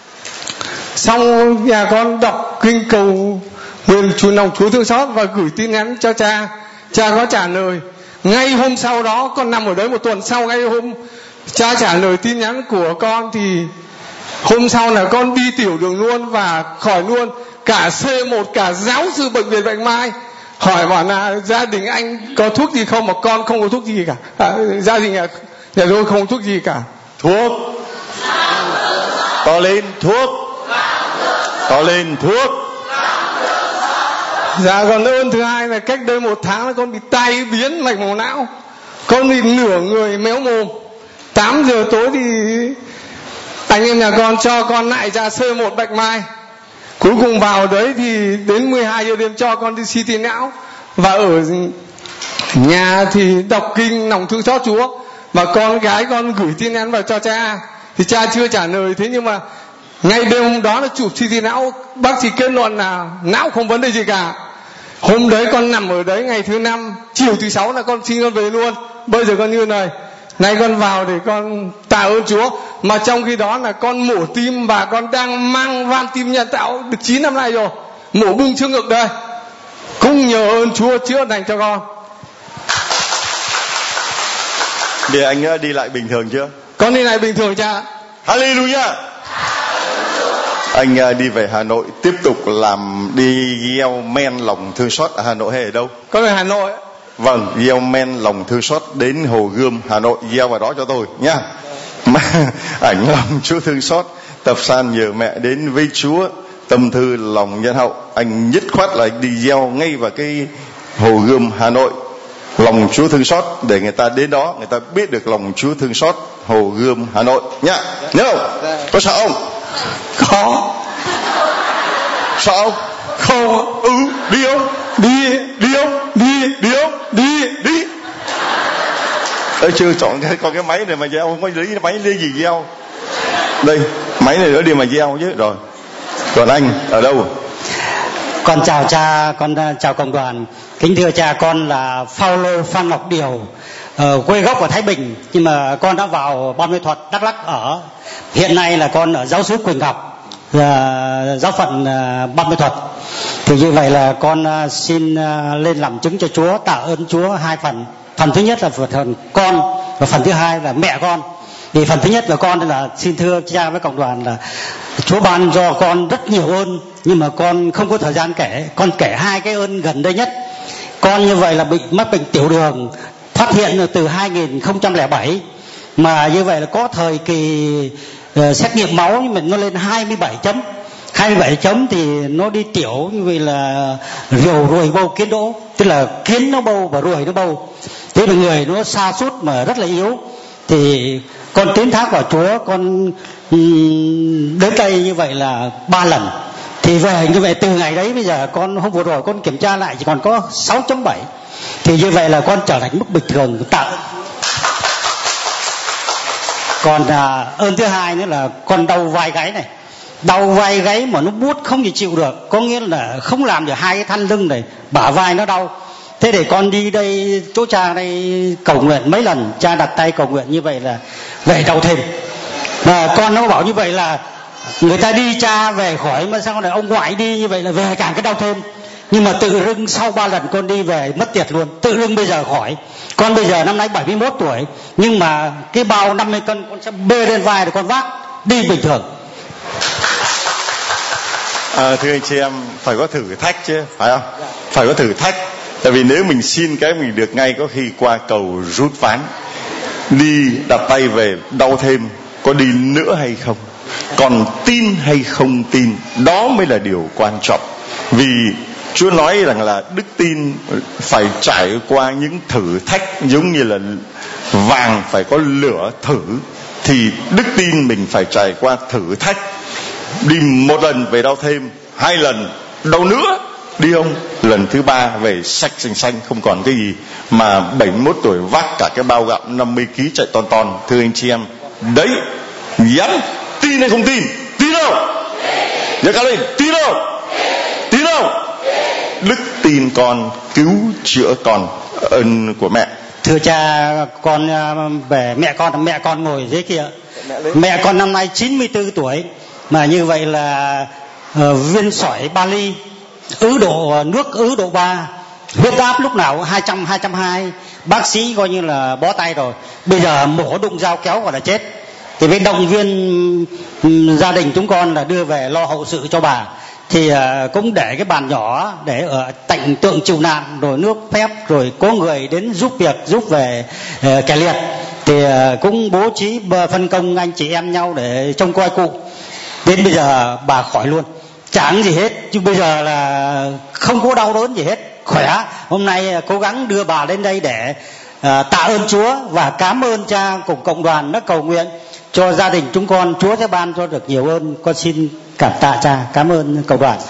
Xong nhà con đọc kinh cầu nguyện Chúa lòng Chúa thương xót và gửi tin nhắn cho cha. Cha có trả lời. Ngay hôm sau đó, con nằm ở đấy một tuần sau, ngay hôm cha trả lời tin nhắn của con thì hôm sau là con đi tiểu đường luôn và khỏi luôn. Cả C một, cả giáo sư bệnh viện Bạch Mai hỏi bảo là gia đình anh có thuốc gì không, mà con không có thuốc gì cả. À, gia đình là Dạ tôi không thuốc gì cả. Thuốc. To lên, thuốc. To lên, thuốc. Dạ còn ơn thứ hai là cách đây một tháng là con bị tai biến mạch máu não, con bị nửa người méo mồm. Tám giờ tối thì anh em nhà con cho con lại ra sơ một bạch mai, cuối cùng vào đấy thì đến mười hai giờ đêm cho con đi xê tê não, và ở nhà thì đọc kinh lòng thương xót Chúa, và con gái con gửi tin nhắn vào cho cha thì cha chưa trả lời. Thế nhưng mà ngay đêm hôm đó là chụp xê tê não, bác sĩ kết luận là não không vấn đề gì cả. Hôm đấy con nằm ở đấy ngày thứ năm, chiều thứ sáu là con xin con về luôn. Bây giờ con như này, nay con vào để con tạ ơn Chúa. Mà trong khi đó là con mổ tim và con đang mang van tim nhân tạo được chín năm nay rồi, mổ bung xương ngực đây. Cũng nhờ ơn Chúa chữa lành cho con. Để anh đã đi lại bình thường chưa? Con đi lại bình thường cha. Hallelujah. Anh đi về Hà Nội tiếp tục làm đi gieo men lòng thương xót ở Hà Nội hay ở đâu? Con ở Hà Nội. Vâng, gieo men lòng thương xót đến Hồ Gươm Hà Nội, gieo vào đó cho tôi nhá. Ảnh lòng Chúa thương xót, tập san nhờ mẹ đến với Chúa, tâm thư lòng nhân hậu. Anh nhất khoát là anh đi gieo ngay vào cái Hồ Gươm Hà Nội, lòng Chúa thương xót, để người ta đến đó người ta biết được lòng Chúa thương xót Hồ Gươm Hà Nội nhá. Nhớ không? Có sợ không? Có. Sợ không? Không. Ừ, đi không? Đi. Đi không? Đi. Đi không? Đi. Đi. Ê, chưa chọn cái con cái máy này mà gieo, không có lý máy lý gì gieo. Đây, máy này nữa đi mà gieo chứ. Rồi. Còn anh ở đâu? Con chào cha, con chào cộng đoàn. Kính thưa cha, con là Phaolô Phan Ngọc Điều, uh, quê gốc ở Thái Bình, nhưng mà con đã vào Ban Mê Thuật Đắk Lắk ở. Hiện nay là con ở giáo xứ Quỳnh Ngọc, uh, giáo phận uh, Ban Mê Thuật. Thì như vậy là con uh, xin uh, lên làm chứng cho Chúa, tạ ơn Chúa hai phần. Phần thứ nhất là phần con, và phần thứ hai là mẹ con. Thì phần thứ nhất là con là xin thưa cha với cộng đoàn là Chúa ban cho con rất nhiều ơn, nhưng mà con không có thời gian kể. Con kể hai cái ơn gần đây nhất. Con như vậy là bị mắc bệnh tiểu đường, phát hiện từ hai nghìn không trăm lẻ bảy, mà như vậy là có thời kỳ uh, xét nghiệm máu nhưng mà nó lên hai mươi bảy chấm. hai mươi bảy chấm thì nó đi tiểu, như vậy là rều ruồi bâu kiến đỗ, tức là kiến nó bâu và ruồi nó bâu. Thế là người nó sa sút mà rất là yếu. Thì con tín thác vào Chúa, con um, đến đây như vậy là ba lần. Thì về như vậy từ ngày đấy bây giờ con hôm vừa rồi con kiểm tra lại chỉ còn có sáu chấm bảy. Thì như vậy là con trở thành mức bình thường. Tạ. Còn à, ơn thứ hai nữa là con đau vai gáy này. Đau vai gáy mà nó buốt không gì chịu được, có nghĩa là không làm được hai cái thanh lưng này, bả vai nó đau. Thế để con đi đây chỗ cha đây cầu nguyện mấy lần, cha đặt tay cầu nguyện như vậy là về đau thêm. Mà con nó bảo như vậy là người ta đi cha về khỏi, mà sao này ông ngoại đi như vậy là về càng cái đau thêm. Nhưng mà tự dưng sau ba lần con đi về mất tiệt luôn, tự dưng bây giờ khỏi. Con bây giờ năm nay bảy mươi mốt tuổi, nhưng mà cái bao năm mươi cân con sẽ bê lên vai rồi con vác đi bình thường. À, thưa anh chị em, phải có thử thách chứ, phải không? Phải có thử thách. Tại vì nếu mình xin cái mình được ngay, có khi qua cầu rút ván. Đi đặt tay về đau thêm, có đi nữa hay không? Còn tin hay không tin, đó mới là điều quan trọng. Vì Chúa nói rằng là đức tin phải trải qua những thử thách, giống như là vàng phải có lửa thử, thì đức tin mình phải trải qua thử thách. Đi một lần về đau thêm, hai lần đau nữa, đi không? Lần thứ ba về sạch xanh xanh, không còn cái gì. Mà bảy mươi mốt tuổi vác cả cái bao gạo năm mươi ki lô gam chạy ton ton. Thưa anh chị em, đấy, dám tin hay không tin? Tin không? Nhớ cả lên, tin không? Tin không? Đức tin con cứu chữa con, ơn của mẹ. Thưa cha, con về mẹ con, mẹ con ngồi dưới kia. Mẹ con năm nay chín mươi tư tuổi, mà như vậy là uh, viên sỏi Bali, ứ độ nước ứ độ ba, huyết áp lúc nào hai trăm, hai trăm hai, bác sĩ coi như là bó tay rồi. Bây giờ mổ đụng dao kéo gọi là chết. Thì với động viên um, gia đình chúng con là đưa về lo hậu sự cho bà. Thì uh, cũng để cái bàn nhỏ để ở tạnh tượng chịu nạn, rồi nước phép, rồi có người đến giúp việc, giúp về uh, kẻ liệt. thì cũng bố trí phân công anh chị em nhau để trông coi cụ. Đến bây giờ bà khỏi luôn, chẳng gì hết, chứ bây giờ là không có đau đớn gì hết, khỏe. Hôm nay cố gắng đưa bà lên đây để à, tạ ơn Chúa và cảm ơn cha cùng cộng đoàn đã cầu nguyện cho gia đình chúng con. Chúa sẽ ban cho được nhiều ơn. Con xin cảm tạ cha, cảm ơn cộng đoàn.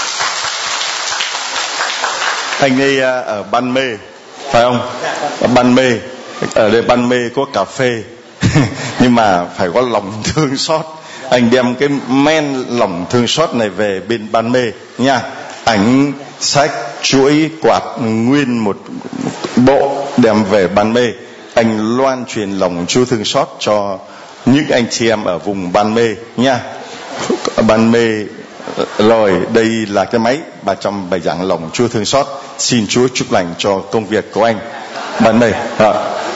Anh ấy ở Ban Mê phải không? Ở Ban Mê, ở đây Ban Mê có cà phê nhưng mà phải có lòng thương xót. Anh đem cái men lòng thương xót này về bên Ban Mê nha. Ảnh sách chuỗi quạt nguyên một bộ đem về Ban Mê. Anh loan truyền lòng Chúa thương xót cho những anh chị em ở vùng Ban Mê nha. Ban Mê rồi, đây là cái máy ba trăm bài giảng lòng Chúa thương xót. Xin Chúa chúc lành cho công việc của anh. Ban Mê à.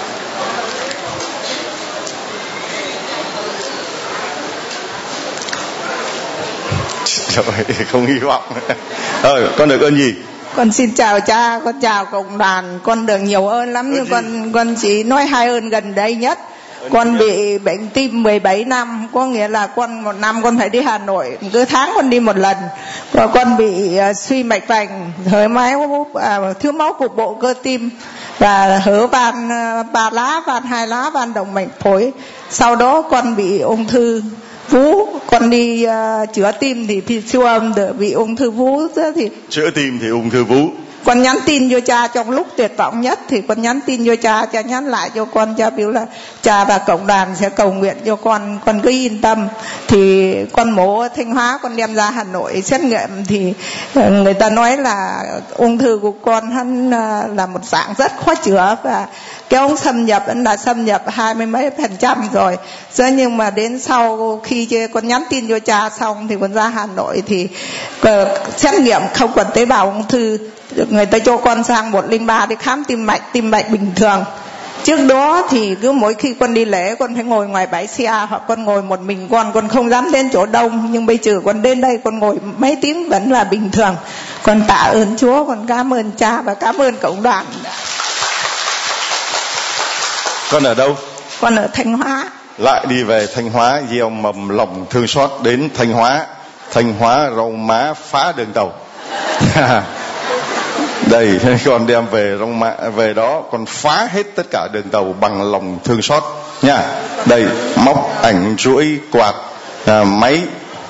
Trời, không hy vọng. Rồi, con được ơn gì? Con xin chào cha, con chào cộng đoàn. Con được nhiều ơn lắm, nhưng con con chỉ nói hai ơn gần đây nhất. Con bị bệnh tim mười bảy năm, có nghĩa là con một năm con phải đi Hà Nội, cứ tháng con đi một lần. Và con bị uh, suy mạch vành, hơi máu, uh, thiếu máu cục bộ cơ tim và hở van uh, ba lá, van hai lá, van động mạch phổi. Sau đó con bị ung thư vú, con đi uh, chữa tim thì siêu âm được bị ung thư vú thì chữa tim thì ung thư vú. Con nhắn tin vô cha trong lúc tuyệt vọng nhất, thì con nhắn tin vô cha, cha nhắn lại cho con, cha biểu là cha và cộng đoàn sẽ cầu nguyện cho con, con cứ yên tâm. Thì con mổ ở Thanh Hóa, con đem ra Hà Nội xét nghiệm thì người ta nói là ung thư của con hắn là một dạng rất khó chữa, và cái ống xâm nhập vẫn đã xâm nhập hai mươi mấy phần trăm rồi. Thế nhưng mà đến sau khi con nhắn tin cho cha xong thì con ra Hà Nội thì xét nghiệm không còn tế bào ung thư. Người ta cho con sang một không ba để khám tim mạch, tim mạch bình thường. Trước đó thì cứ mỗi khi con đi lễ con phải ngồi ngoài bãi xe, hoặc con ngồi một mình con, con không dám đến chỗ đông. Nhưng bây giờ con đến đây con ngồi mấy tiếng vẫn là bình thường. Con tạ ơn Chúa, con cảm ơn cha và cảm ơn cộng đoàn. Con ở đâu? Con ở Thanh Hóa. Lại đi về Thanh Hóa, gieo mầm lòng thương xót đến Thanh Hóa. Thanh Hóa rau má phá đường tàu. Đây, con đem về rong mạ, về đó con phá hết tất cả đường tàu bằng lòng thương xót nha. Đây, móc ảnh chuỗi quạt à, máy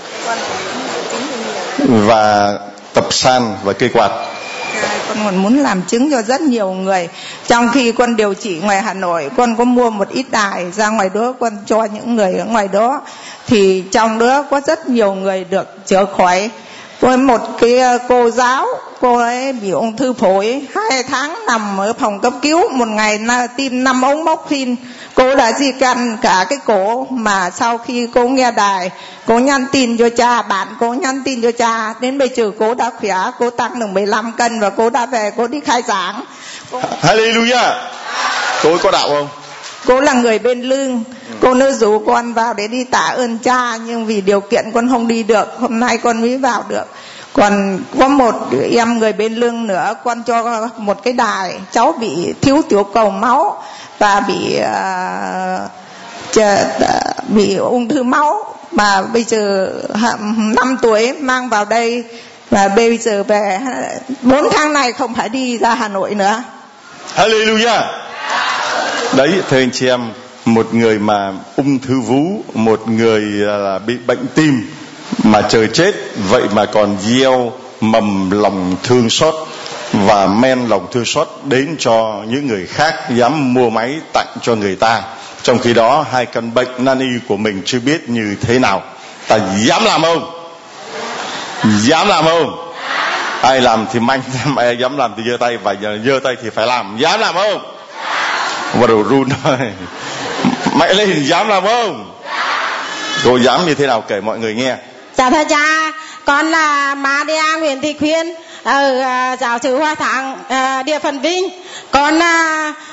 và tập san và cây quạt. Con còn muốn làm chứng cho rất nhiều người. Trong khi con điều trị ngoài Hà Nội, con có mua một ít đài ra ngoài đó, con cho những người ở ngoài đó. Thì trong đó có rất nhiều người được chữa khỏi. Với một cái cô giáo, cô ấy bị ung thư phổi, hai tháng nằm ở phòng cấp cứu, một ngày tiêm năm ống morphine. Cô đã di căn cả cái cổ, mà sau khi cô nghe đài, cô nhắn tin cho cha, bạn cô nhắn tin cho cha, đến bây giờ cô đã khỏe, cô tăng được mười lăm cân và cô đã về, cô đi khai giảng. Cô... Hallelujah. Cô ấy có đạo không? Cô là người bên Lương. Cô nữ rủ con vào để đi tạ ơn cha, nhưng vì điều kiện con không đi được, hôm nay con mới vào được. Còn có một em người bên Lương nữa, con cho một cái đài, cháu bị thiếu tiểu cầu máu và bị uh, bị ung thư máu, mà bây giờ năm tuổi mang vào đây, và bây giờ về bốn tháng này không phải đi ra Hà Nội nữa. Hallelujah. Đấy, thưa anh chị em, một người mà ung thư vú, một người là bị bệnh tim mà trời chết, vậy mà còn gieo mầm lòng thương xót và men lòng thương xót đến cho những người khác, dám mua máy tặng cho người ta. Trong khi đó hai căn bệnh nan y của mình chưa biết như thế nào. Ta dám làm không? Dám làm không? Ai làm thì mạnh, ai dám làm thì giơ tay, và giơ tay thì phải làm. Dám làm không? Bắt đầu run thôi. Mạnh lên, dám làm không? Cô dám như thế nào kể mọi người nghe. Chào thưa cha, con là Maria Nguyễn Thị Khuyên ở uh, giáo sứ Hoa Thắng, uh, địa phận Vinh. Con uh,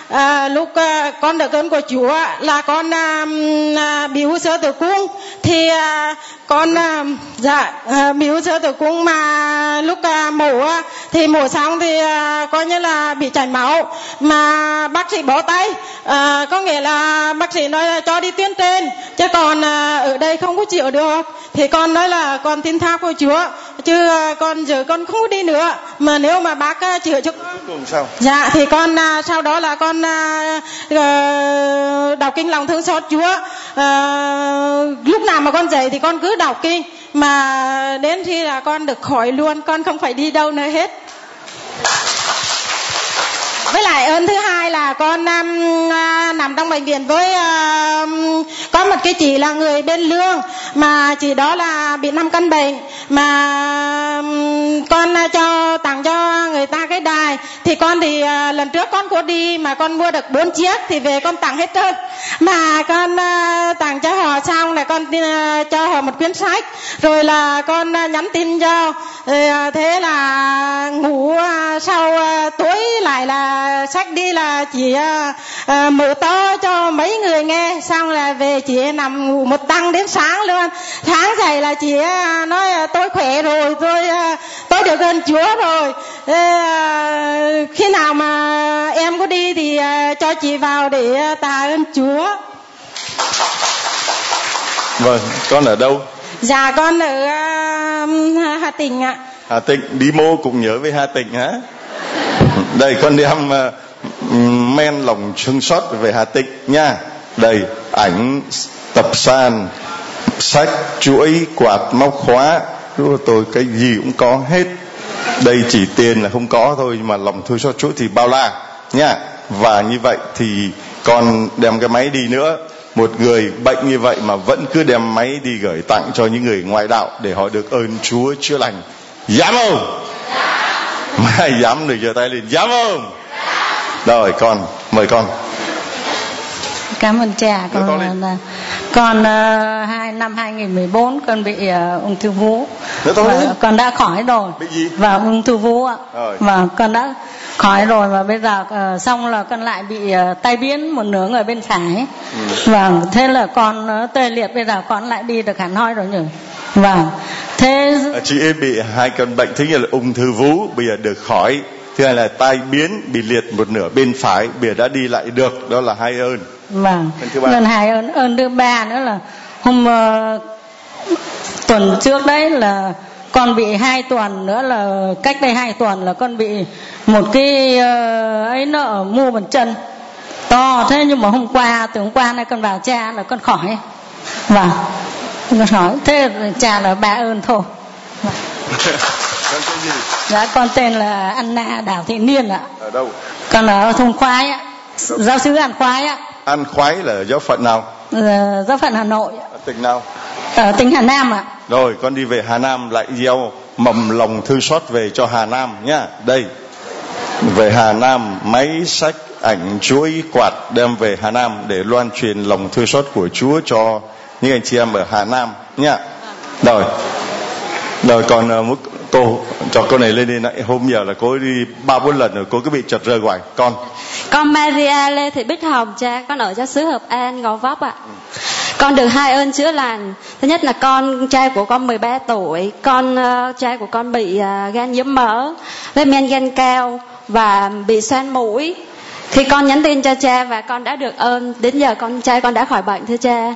à, lúc à, con được ơn của Chúa là con à, à, bị u xơ tử cung thì à, con à, dạ à, bị u xơ tử cung mà lúc à, mổ à, thì mổ xong thì à, coi như là bị chảy máu mà bác sĩ bỏ tay, à, có nghĩa là bác sĩ nói là cho đi tuyến trên chứ còn à, ở đây không có chịu được, thì con nói là con tin tha của Chúa chứ à, con giờ con không có đi nữa, mà nếu mà bác à, chữa cho con cùng sao dạ thì con à, sau đó là con à, à, đọc kinh lòng thương xót Chúa, à, lúc nào mà con dậy thì con cứ đọc kinh mà đến khi là con được khỏi luôn, con không phải đi đâu nữa hết. Với lại ơn thứ hai là con um, à, nằm trong bệnh viện với uh, có một cái chị là người bên Lương, mà chị đó là bị năm căn bệnh mà um, con uh, cho tặng cho người ta cái đài, thì con thì uh, lần trước con có đi mà con mua được bốn chiếc thì về con tặng hết trơn, mà con uh, tặng cho họ xong là con uh, cho họ một quyển sách, rồi là con uh, nhắn tin cho, rồi, uh, thế là ngủ uh, sau uh, tối lại là sách đi là chỉ uh, uh, mở to cho mấy người nghe, xong là về chỉ nằm ngủ một tăng đến sáng luôn. Sáng dậy là chị uh, nói uh, tôi khỏe rồi, tôi uh, tôi được gần Chúa rồi. Uh, khi nào mà em có đi thì uh, cho chị vào để uh, tạ ơn Chúa. Vâng, con ở đâu? Dạ con ở uh, Hà Tĩnh ạ. Hà Tĩnh, đi mô cũng nhớ về Hà Tĩnh hả? Đây con đem uh, men lòng thương xót về Hà Tĩnh nha. Đây ảnh, tập sàn, sách, chuỗi, quạt, móc khóa, của tôi cái gì cũng có hết. Đây chỉ tiền là không có thôi, nhưng mà lòng thương xót Chúa thì bao la nha. Và như vậy thì con đem cái máy đi nữa. Một người bệnh như vậy mà vẫn cứ đem máy đi gửi tặng cho những người ngoại đạo để họ được ơn Chúa chữa lành. Dám không? Mai dám được giơ tay lên, dám không? Rồi con, mời con. Cảm ơn cha. Con là con uh, hai năm hai nghìn mười bốn con bị uh, ung thư vú. Và con đã khỏi rồi. Bị gì? Và ung thư vú ạ. Rồi. Và con đã khỏi rồi, và bây giờ uh, xong là con lại bị uh, tai biến một nửa người bên phải. Ừ. Và thế là con uh, tê liệt, bây giờ con lại đi được hẳn hoi rồi nhỉ. Và thế chị ấy bị hai căn bệnh, thứ nhất là ung thư vú bây giờ được khỏi, thứ hai là tai biến bị liệt một nửa bên phải, bây giờ đã đi lại được, đó là hai ơn. Vâng. Lần hai ơn. Ơn thứ ba nữa là hôm uh, tuần trước đấy là con bị hai tuần nữa, là cách đây hai tuần là con bị một cái uh, ấy nợ mua bàn chân to, thế nhưng mà hôm qua từ hôm qua nay con vào cha là con khỏi. Vâng. Con hỏi thế cha là ba ơn thôi. Con tên gì? Dạ con tên là Anna Đào Thị Niên ạ. Ở đâu? Con ở thôn Khoái ạ. Giáo xứ An Khoái ạ. An Khoái là giáo phận nào? Ờ, giáo phận Hà Nội. Ở tỉnh nào? Ở tỉnh Hà Nam ạ. Rồi con đi về Hà Nam lại gieo mầm lòng thương xót về cho Hà Nam nhá. Đây, về Hà Nam máy sách, ảnh, chuỗi, quạt đem về Hà Nam để loan truyền lòng thương xót của Chúa cho những anh chị em ở Hà Nam nhá. Rồi, rồi còn uh, cô cho cô này lên đi này. Hôm giờ là cô đi ba bốn lần rồi, cô cứ bị chật rơi hoài. Con con Maria Lê Thị Bích Hồng cha, con ở giáo xứ Hợp An, Gò Vấp ạ. Ừ. Con được hai ơn chữa lành. Thứ nhất là con trai của con mười ba tuổi, con uh, trai của con bị uh, gan nhiễm mỡ với men gan cao và bị xoang mũi. Khi con nhắn tin cho cha và con đã được ơn, đến giờ con trai con đã khỏi bệnh thưa cha.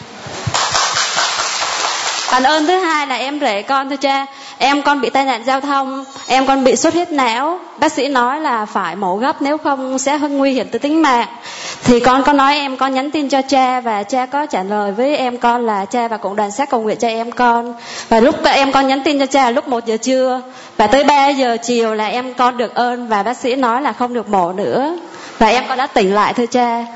Còn ơn thứ hai là em rể con thưa cha. Em con bị tai nạn giao thông, em con bị xuất huyết não, bác sĩ nói là phải mổ gấp nếu không sẽ hơi nguy hiểm tới tính mạng. Thì con có nói em con nhắn tin cho cha và cha có trả lời với em con là cha và cộng đoàn sát cầu nguyện cho em con. Và lúc em con nhắn tin cho cha là lúc một giờ trưa và tới ba giờ chiều là em con được ơn và bác sĩ nói là không được mổ nữa. Và em con đã tỉnh lại thưa cha.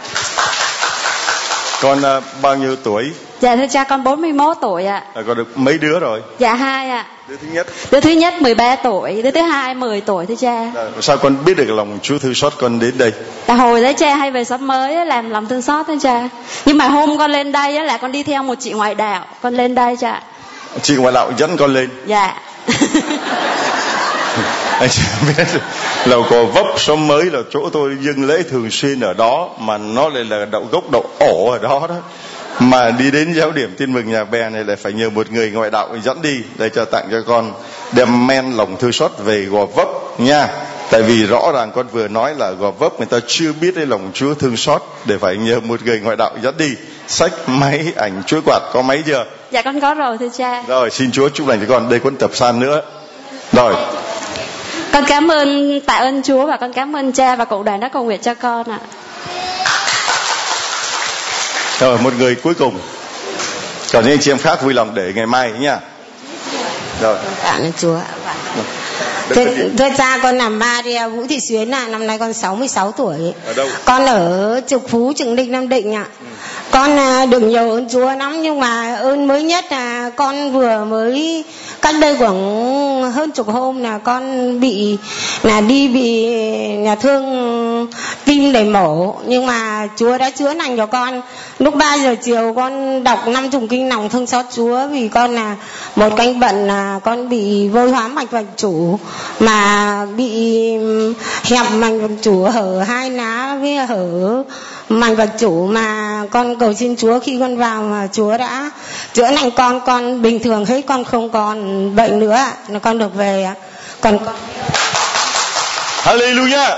Con uh, bao nhiêu tuổi? Dạ thưa cha con bốn mươi mốt tuổi ạ. À, con được mấy đứa rồi? Dạ hai ạ. Đứa thứ nhất? Đứa thứ nhất mười ba tuổi, đứa thứ hai mười tuổi thưa cha. À, sao con biết được lòng Chúa thương xót con đến đây? Là hồi đấy cha hay về xóm mới làm lòng thương xót thưa cha. Nhưng mà hôm con lên đây là con đi theo một chị ngoại đạo, con lên đây cha. Chị ngoại đạo dẫn con lên? Dạ. Anh chưa biết Lầu Gò Vấp xóm mới là chỗ tôi dâng lễ thường xuyên ở đó, mà nó lại là đậu gốc đậu ổ ở đó đó. Mà đi đến giáo điểm Tin Mừng Nhà Bè này lại phải nhờ một người ngoại đạo dẫn đi để cho tặng cho con, đem men lòng thương xót về Gò Vấp nha. Tại vì rõ ràng con vừa nói là Gò Vấp người ta chưa biết đến lòng Chúa thương xót, để phải nhờ một người ngoại đạo dẫn đi. Sách máy ảnh chuỗi quạt có máy chưa? Dạ con có rồi thưa cha. Rồi xin Chúa chúc lành cho con. Đây cuốn tập san nữa. Rồi. Con cảm ơn, tạ ơn Chúa và con cảm ơn cha và cộng đoàn đã cầu nguyện cho con ạ. Rồi một người cuối cùng. Còn những anh chị em khác vui lòng để ngày mai nha. Rồi. Cảm ơn Chúa. Thưa, thưa cha, con là Maria Vũ Thị Xuyến ạ, à. Năm nay con sáu mươi sáu tuổi. Ở đâu? Con ở Trực Phú, Trừng Định, Nam Định ạ. À. Ừ. Con à, được nhiều ơn Chúa lắm, nhưng mà ơn mới nhất là con vừa mới cách đây khoảng hơn chục hôm là con bị là đi bị nhà thương tim để mổ, nhưng mà Chúa đã chữa lành cho con. Lúc ba giờ chiều con đọc năm chủng kinh lòng thương xót Chúa, vì con là một căn bệnh là con bị vôi hóa mạch vành chủ, mà bị hẹp mạch vành chủ, hở hai lá với hở mạch vành chủ, mà con cầu xin Chúa khi con vào mà Chúa đã chữa lành con, con bình thường hết, con không còn bệnh nữa, là con được về. Còn con Hallelujah.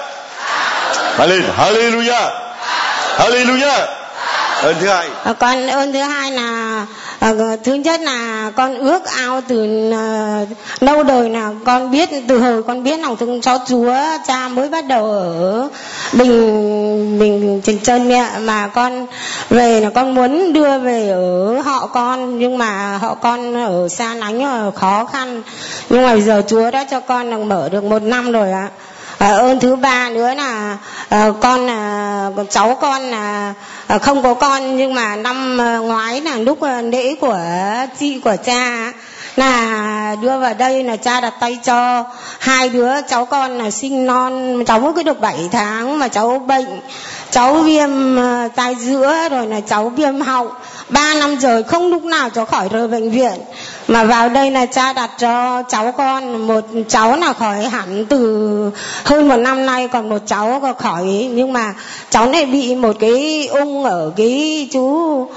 Hallelujah. Hallelujah. Ơn thứ hai. À, con ơn thứ hai là à, thứ nhất là con ước ao từ à, lâu đời, là con biết từ hồi con biết lòng thương xót Chúa, cha mới bắt đầu ở Bình Bình Trình Chân mẹ, mà con về là con muốn đưa về ở họ con, nhưng mà họ con ở xa lánh khó khăn, nhưng mà bây giờ Chúa đã cho con được mở được một năm rồi ạ. À, ơn thứ ba nữa là à, con là cháu con là à, không có con, nhưng mà năm à, ngoái là lúc à, lễ của chị của cha là đưa vào đây, là cha đặt tay cho hai đứa cháu con là sinh non, cháu mới cứ được bảy tháng mà cháu bệnh, cháu viêm à, tai giữa, rồi là cháu viêm họng, ba năm rồi không lúc nào cháu khỏi rời bệnh viện, mà vào đây là cha đặt cho cháu con, một cháu là khỏi hẳn từ hơn một năm nay, còn một cháu có khỏi, nhưng mà cháu này bị một cái ung ở cái chú uh,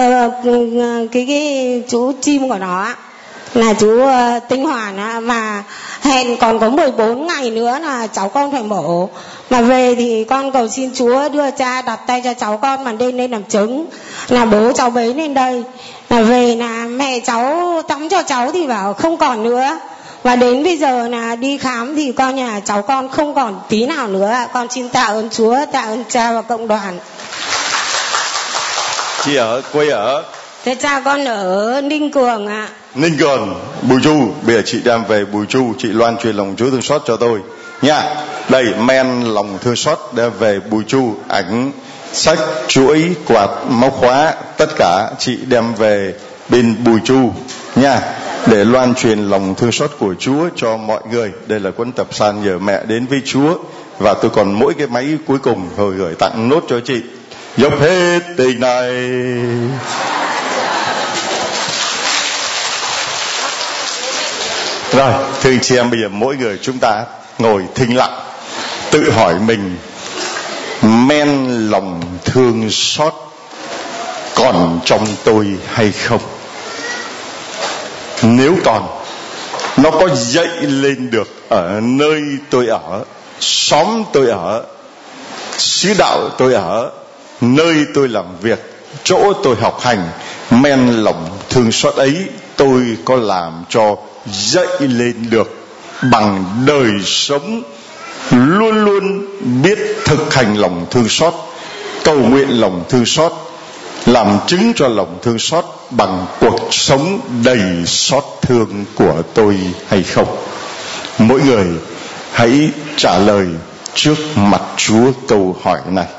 cái cái chú chim của nó, là chú uh, Tinh Hoàn á, mà hẹn còn có mười bốn ngày nữa là cháu con phải mổ, mà về thì con cầu xin Chúa đưa cha đặt tay cho cháu con mà lên lên làm chứng, là bố cháu bế lên đây, là về là mẹ cháu tắm cho cháu thì bảo không còn nữa, và đến bây giờ là đi khám thì con nhà cháu con không còn tí nào nữa. Con xin tạ ơn Chúa, tạ ơn cha và cộng đoàn. Chị ở quê ở? Thế cha con ở Ninh Cường ạ. À. Ninh Cường, Bùi Chu. Bây giờ chị đem về Bùi Chu, chị loan truyền lòng Chúa thương xót cho tôi nha. Đây men lòng thương xót đem về Bùi Chu, ảnh, sách, chuỗi, quạt, móc khóa, tất cả chị đem về bên Bùi Chu nha, để loan truyền lòng thương xót của Chúa cho mọi người. Đây là cuốn tập san nhờ mẹ đến với Chúa, và tôi còn mỗi cái máy cuối cùng rồi gửi tặng nốt cho chị. Dốc hết tình này. Rồi, thưa anh chị em, bây giờ mỗi người chúng ta ngồi thinh lặng, tự hỏi mình men lòng thương xót còn trong tôi hay không? Nếu còn, nó có dậy lên được ở nơi tôi ở, xóm tôi ở, xứ đạo tôi ở, nơi tôi làm việc, chỗ tôi học hành, men lòng thương xót ấy tôi có làm cho dậy lên được bằng đời sống luôn luôn biết thực hành lòng thương xót, cầu nguyện lòng thương xót, làm chứng cho lòng thương xót bằng cuộc sống đầy xót thương của tôi hay không? Mỗi người hãy trả lời trước mặt Chúa câu hỏi này.